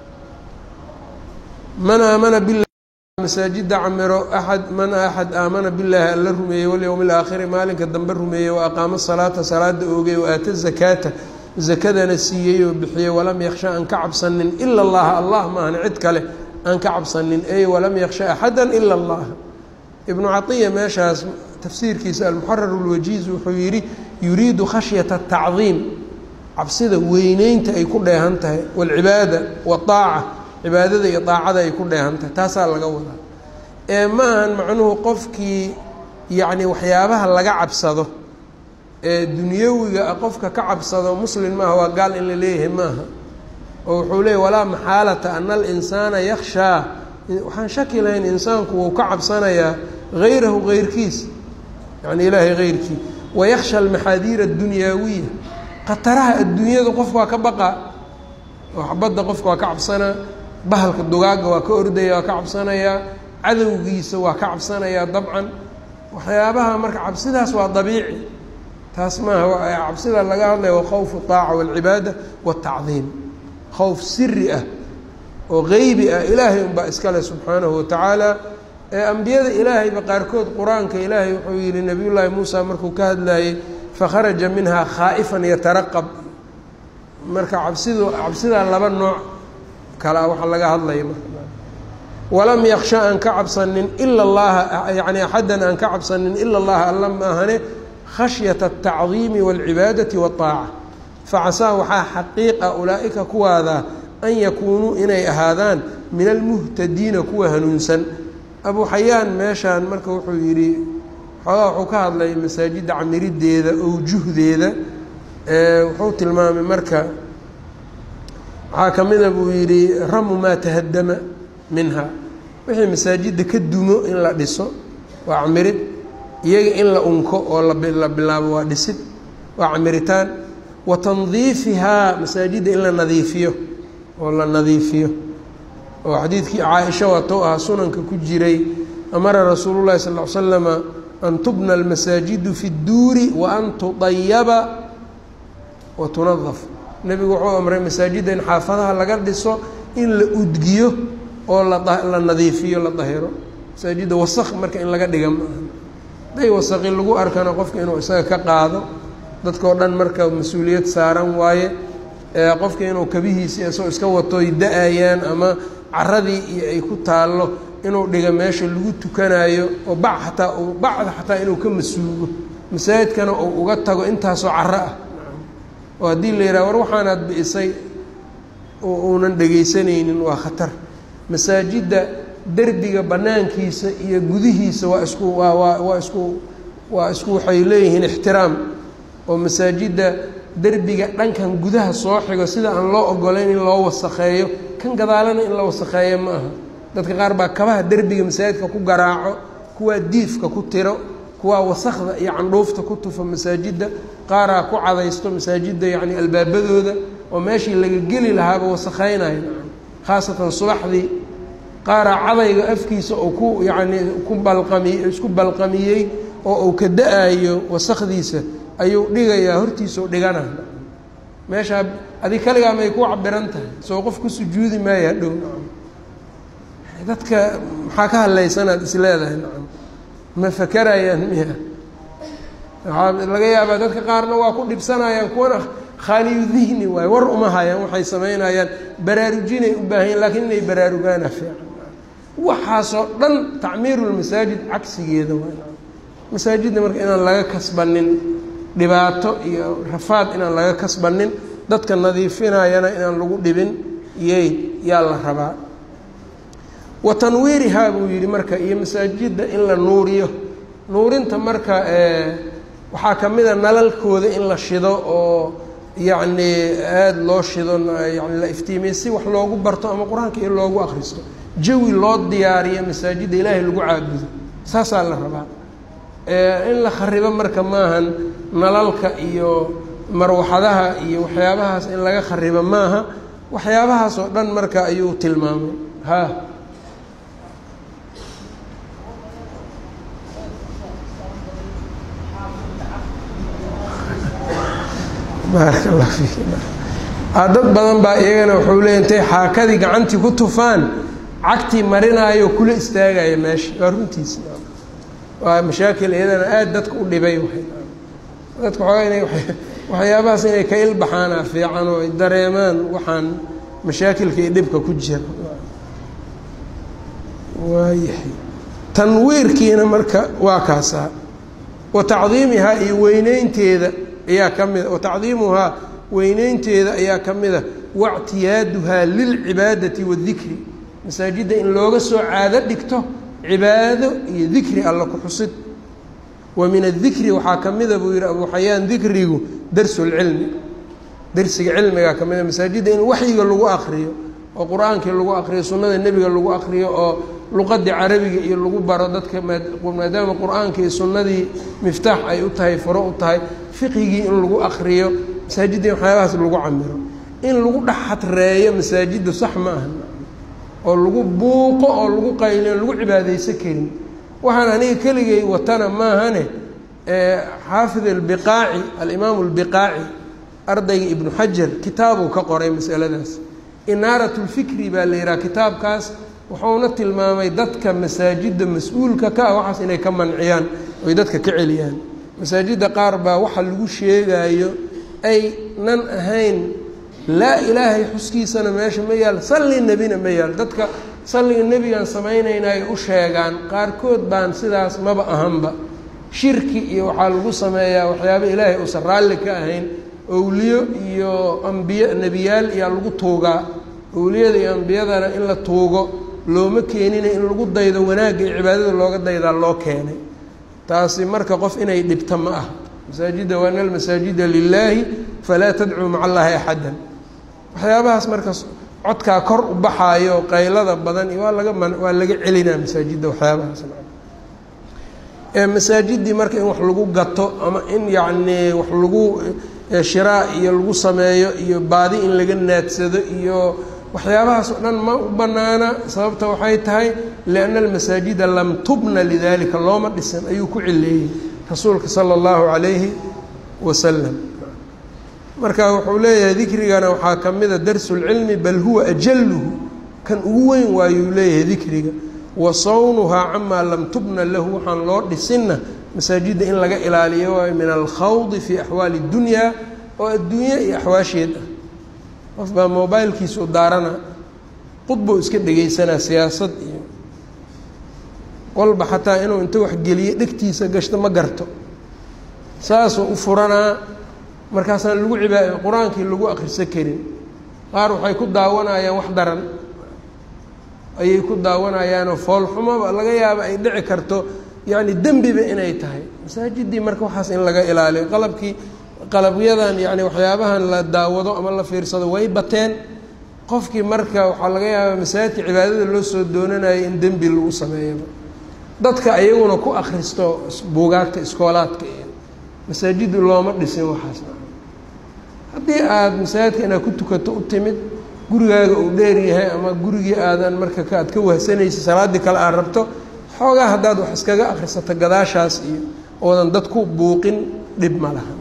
man aamana billahi masaajida camiro aad man axad aamana billaahi alla rumeeyey walyowmi alaakhiri maalinka dambe rumeeyey wa aqaamo salaata salaada oogay wa aata zakaata zakadana siiyey oo bixiyey walam yaksha aan ka cabsanin ila allaha allah maahan cid kale aan ka cabsanin ey walam yaksha axada ila allah ibnu caiya meeshaas tafsiirkiisa almuxarar اlwajiiz wuxuu yihi yuriidu khashyata الtacdiim cabsida weyneynta ay ku dheehan tahay wاlcibaada waaaca cibaadada iyo daacada ay ku dheehan tahay taasaa laga wadaa ee maahan macnuhu qofkii yacni waxyaabaha laga cabsado ee dunyawiga qofka ka cabsado muslim maaha waa gaal in la leeyahay maaha oo wuxuu leeyahy walaa maxaalata ana alinsaana yakshaa waxaan shaki lahayn insaanku wuu ka cabsanayaa hayrahu heyrkiis yacni ilaahay heyrkii wayaksha almaxaadiira adduniyaawiya khataraha adduunyada qofku waa ka baqaa oo xabadda qofka waa ka cabsanaa bahalka dugaagga waa ka ordaya waa ka cabsanayaa cadowgiisa waa ka cabsanayaa dabcan waxyaabaha marka cabsidaas waa dabiici taas maaha cabsida laga hadlaya waa khawfu طaaca wاlcibaada wالtacdiim khawf siri ah oo geybi ah ilaahay unbaa iskale subxaanahu watacaala ee ambiyada ilaahayba qaarkood qur-aanka ilaahay wuxuu yihi nabiy llaahi muusa markuu ka hadlayey fakharaja minhaa khaa'ifan yataraqab marka cabsidu cabsidaa laba nooc kala waxa laga hadlaya marka walam yaksha aan ka cabsanin ila allaha yani axaddan aan ka cabsanin ila allaha alla ma ahane khashyata الtacdiimi wاlcibaadati wالطaaca facasaa waxaa xaqiiqa ulaa'ika kuwaada an yakuunuu inay ahaadaan min almuhtadiina kuwa hanuunsan abu xayaan meeshaan marka wuxuu yidhi xoogaa wuxuu ka hadlay masaajidda camiriddeeda owjuhdeeda wuxuu tilmaamay marka waxaa ka mida buu yidhi ramu maa tahadama minha wixii masaajidda ka dumo in la dhiso waa camirid iyaga in la unko oo la bilaabo waa dhisid waa camiritaan wa tandiifihaa masaajidda in la nadiifiyo oo la nadiifiyo oo xadiidkii caaisha waatou ahaa sunanka ku jiray amara rasuulu llahi sal ll ly slama an tubna almasaajidu fi dduuri wa an tudayaba wa tunadaf nebigu wuxuu amray masaajidda in xaafadaha laga dhiso in la udgiyo oo la nadiifiyo la dahiro masaajidda wasaq marka in laga dhiga ma aha haday wasaqi lagu arkana qofka inuu isaga ka qaado dadkao dhan marka mas-uuliyad saaran waaye qofka inuu kabihiisi isagoo iska watoy da-ayaan ama caradii iyo ay ku taallo inuu dhiga meesha lagu tukanayo oo bac xataa uu bacda xataa inuu ka masuugo masaajidkana uu uga tago intaasoo caro ah oo haddii la yidhaha war waxaanaad bi'isay oo uunan dhegaysanaynin waa khatar masaajidda derbiga bannaankiisa iyo gudihiisa waa isku waa waa waa isku waa isku waxay leeyihiin ixtiraam oo masaajidda derbiga dhankan gudaha soo xigo sida aan loo ogolayn in loo wasakheeyo kan gadaalana in la wasakheeyo ma aha dadka qaar baa kabaha derbiga masaajidka ku garaaco kuwaa diifka ku tiro kuwaa wasakda iyo candhuufta ku tufa masaajidda qaaraa ku cadaysto masaajidda yacni albaabadooda oo meeshii laga geli lahaaba wasakheynayo khaasatan subaxdii qaaraa cadayga afkiisa oo ku yacni ku balqami isku balqamiyey oo uu ka da-ayo wasakdiisa ayuu dhigayaa hortiisa u dhigana meeshaa adig kaligaa may ku cabiran tahay soo qof ku sujuudi maayo hadhow dadka maxaa ka hadlaysanaad is leedahay nacam ma fakerayaan miya waxaa laga yaabaa dadka qaarna waa ku dhibsanayaan kuwana khaaliyu dihni waaye war uma hayaan waxay samaynayaan baraarujinay u baahan yahin lakiin inay baraarugaana fiican waxaasoo dhan tacmiirulmasaajid cagsigeeda waa masaajidda marka inaan laga kasbanin dhibaato iyo rafaad inaan laga kasbanin dadka nadiifinayana inaan lagu dhibin iyey yaa la rabaa wa tanwiirihaa buu yidhi marka iyo masaajidda in la nuuriyo nuurinta marka waxaa ka mid a nalalkooda in la shido oo yacni aada loo shido yani la iftiimiyo si wax loogu barto ama qur-aanka iyo loogu akhristo jawi loo diyaariyo masaajidda ilaahay lagu caabudo saasaa la rabaa in la kharibo marka maahan nalalka iyo marwaxadaha iyo waxyaabahaas in laga kharibo maaha waxyaabahaas oo dhan marka ayuu tilmaamay ha baaraka allah fiik dad badan baa iyagana wuxuu leeya intay xaakadii gacantii ku tufaan cagtii marinaayo kula istaagaya meesha waa runtiisa waa mashaakil iyadana aada dadka u dhibay dadka xoogaa inay waxyaabahaas inay ka ilbaxaana fiican oo ay dareemaan waxaan mashaakilka iyo dhibka ku jira waayahay tanwiirkiina marka waa kaasaa wa tacdiimihaa iyo weyneynteeda ayaa ka mida wa tacdiimuhaa weyneynteeda ayaa ka mida waictiyaaduhaa lilcibaadati waاdikri masaajidda in looga soo caado dhigto cibaado iyo dikri alla ku xusid wa min adikri waxaa ka mida buu yihi abu xayaan dikrigu darsulcilmi darsiga cilmigaa ka mida masaajidda in waxyiga lagu akriyo oo qur-aankii lagu akriyo sunnada nebiga lagu akriyo oo luqadii carabiga iyo lagu baro dadka maadaama qur-aanka iyo sunnadii miftaax ay u tahay furo u tahay fiqigii in lagu akriyo masaajidda in waxyaabahaas lagu camiro in lagu dhex xadreeyo masaajidda sax ma aha oo lagu buuqo oo lagu qayliyo lagu cibaadaysan karin waxaan aniga keligay watana maahane xaafid albiqaaci alimaam albiqaaci ardayga ibnu xajar kitaabuu ka qoray masaladaas inaarat lfikri baa la yidhaha kitaabkaas wuxuuna tilmaamay dadka masaajidda mas-uulka ka ah waxaas inay ka manciyaan oy dadka ka celiyaan masaajidda qaar baa waxa lagu sheegaayo ay nan ahayn laa ilaahay xuskiisana meesha ma yaal salli nebina ma yaal dadka salliga nebigaan samaynayna ay u sheegaan qaarkood baan sidaas maba ahanba shirki iyo waxaa lagu sameeyaa waxyaaba ilaahay uusan raalli ka ahayn owliyo iyo ambiye nebiyaal iyaa lagu tuugaa owliyada iyo ambiyadana in la tuugo looma keenina in lagu daydo wanaagga iyo cibaadada looga daydaa loo keenay taasi marka qof inay dhibta ma ah masaajidda wa ana almasaajida lilaahi falaa tadcuu maca allaahi axadan waxyaabahaas marka codkaa kor u baxaayo qaylada badan iyo waa laga man waa laga celinaa masaajidda waxyaabahaas ee masaajiddii marka in wax lagu gato ama in yacnii wax lagu shiraa iyo lagu sameeyo iyo baadi in laga naadsado iyo waxyaabahaas oo dhan ma u banaana sababta waxay tahay lianna almasaajida lam tubna lidalika looma dhisan ayuu ku cileeyey rasuulka sala allahu calayhi wasalam marka wuxuu leeyahay dikrigana waxaa ka mida darsu lcilmi bal huwa ajaluhu kan ugu weyn waayuu leeyahay dikriga wa sawnuhaa camaa lam tubna lahu waxaan loo dhisinna masaajidda in laga ilaaliyo waayo min alkhawdi fii axwaali اdunyaa oo adduunya iyo axwaasheed ah qof baa mobilkiisu daarana qudbuu iska dhegaysanaa siyaasad iyo walba xataa inuu inta waxgeliyo dhegtiisa gashto ma garto saasuu u furanaa markaasaan lagu cibaad qur-aankii lagu akhrisan karin qaar waxay ku daawanayaan wax daran ayay ku daawanayaanoo foolxumoba laga yaabo ay dhici karto yacni dembiba inay tahay masaajiddii marka waxaas in laga ilaaliyo qalabkii qalabyadan yacni waxyaabahan la daawado ama la fiirsado way bateen qofkii marka waxaa laga yaabaa masaajidka cibaadada loo soo doonanayo in dembi lagu sameeyaba dadka ayaguna ku akhristo buugaagta iskoolaadka iyo masaajiddu looma dhisin waxaas haddii aada masaajidka inaad ku tukato u timid gurigaaga uu dheer yahay ama gurigii aadan marka aad ka wahsanaysa salaaddii kale aad rabto xoogaa haddaad wax iskaga akhrisato gadaashaas iyo oodan dad ku buuqin dhib ma laha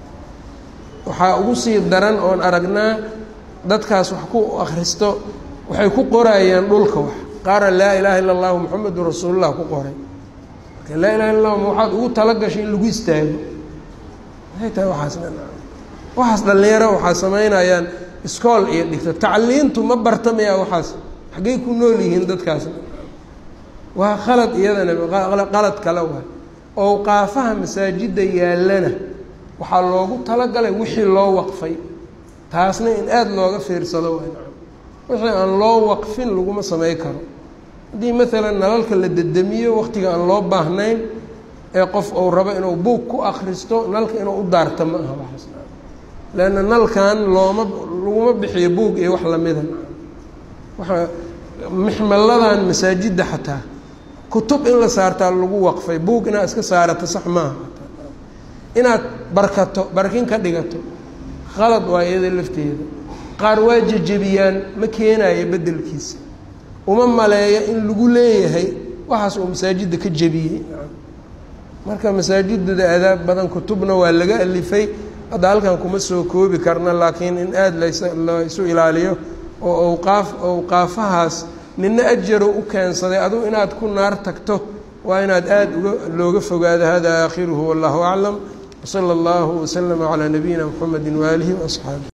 waxaa ugu sii daran oon aragnaa dadkaas wax ku akhristo waxay ku qorayaan dhulka wax qaara laa ilaaha illa allahu muxamedun rasuulullah ku qoray marka laa ilaha illa allah waxaad ugu talagashay in lagu istaago maxay tahay waxaas waxaas dhallinyaro waxaa samaynayaan iskool iyo dhigta tacliintu ma bartamayaa waxaas xaggay ku nool yihiin dadkaas waa khalad iyadana qalad kale waay owqaafaha masaajidda yaallana waxaa loogu talagalay wixii loo waqfay taasna in aada looga fiirsado waay wixii aan loo waqfin laguma samey karo haddii maalan nalalka la dedemiyo waqtiga aan loo baahnayn ee qof uu rabo inuu buug ku akhristo nalka inuu u daarto ma aha waxaas leanna nalkan looma laguma bixiyo buug iyo wax lamida waxa mixmalladan masaajidda xataa kutub in la saartaa lagu waqfay buug inaad iska saarato sax maaha inaad barkato barkin ka dhigato qalad waa iyada lafteeda qaar waa jejebiyaan ma keenayo beddelkiisa uma maleeya in lagu leeyahay waxaas uu masaajidda ka jebiyey marka masaajidada adaab badan kutubna waa laga alifay hadda halkan kuma soo koobi karna laakiin in aada las la isu ilaaliyo oo awqaaf awqaafahaas nina ajaro u keensaday adigu inaad ku naar tagto waa inaad aada uga looga fogaado hada aakhiruhu wallahu aclam wsala allahu waslama calaa nabiyina mxamedi waaalihi waasxaabi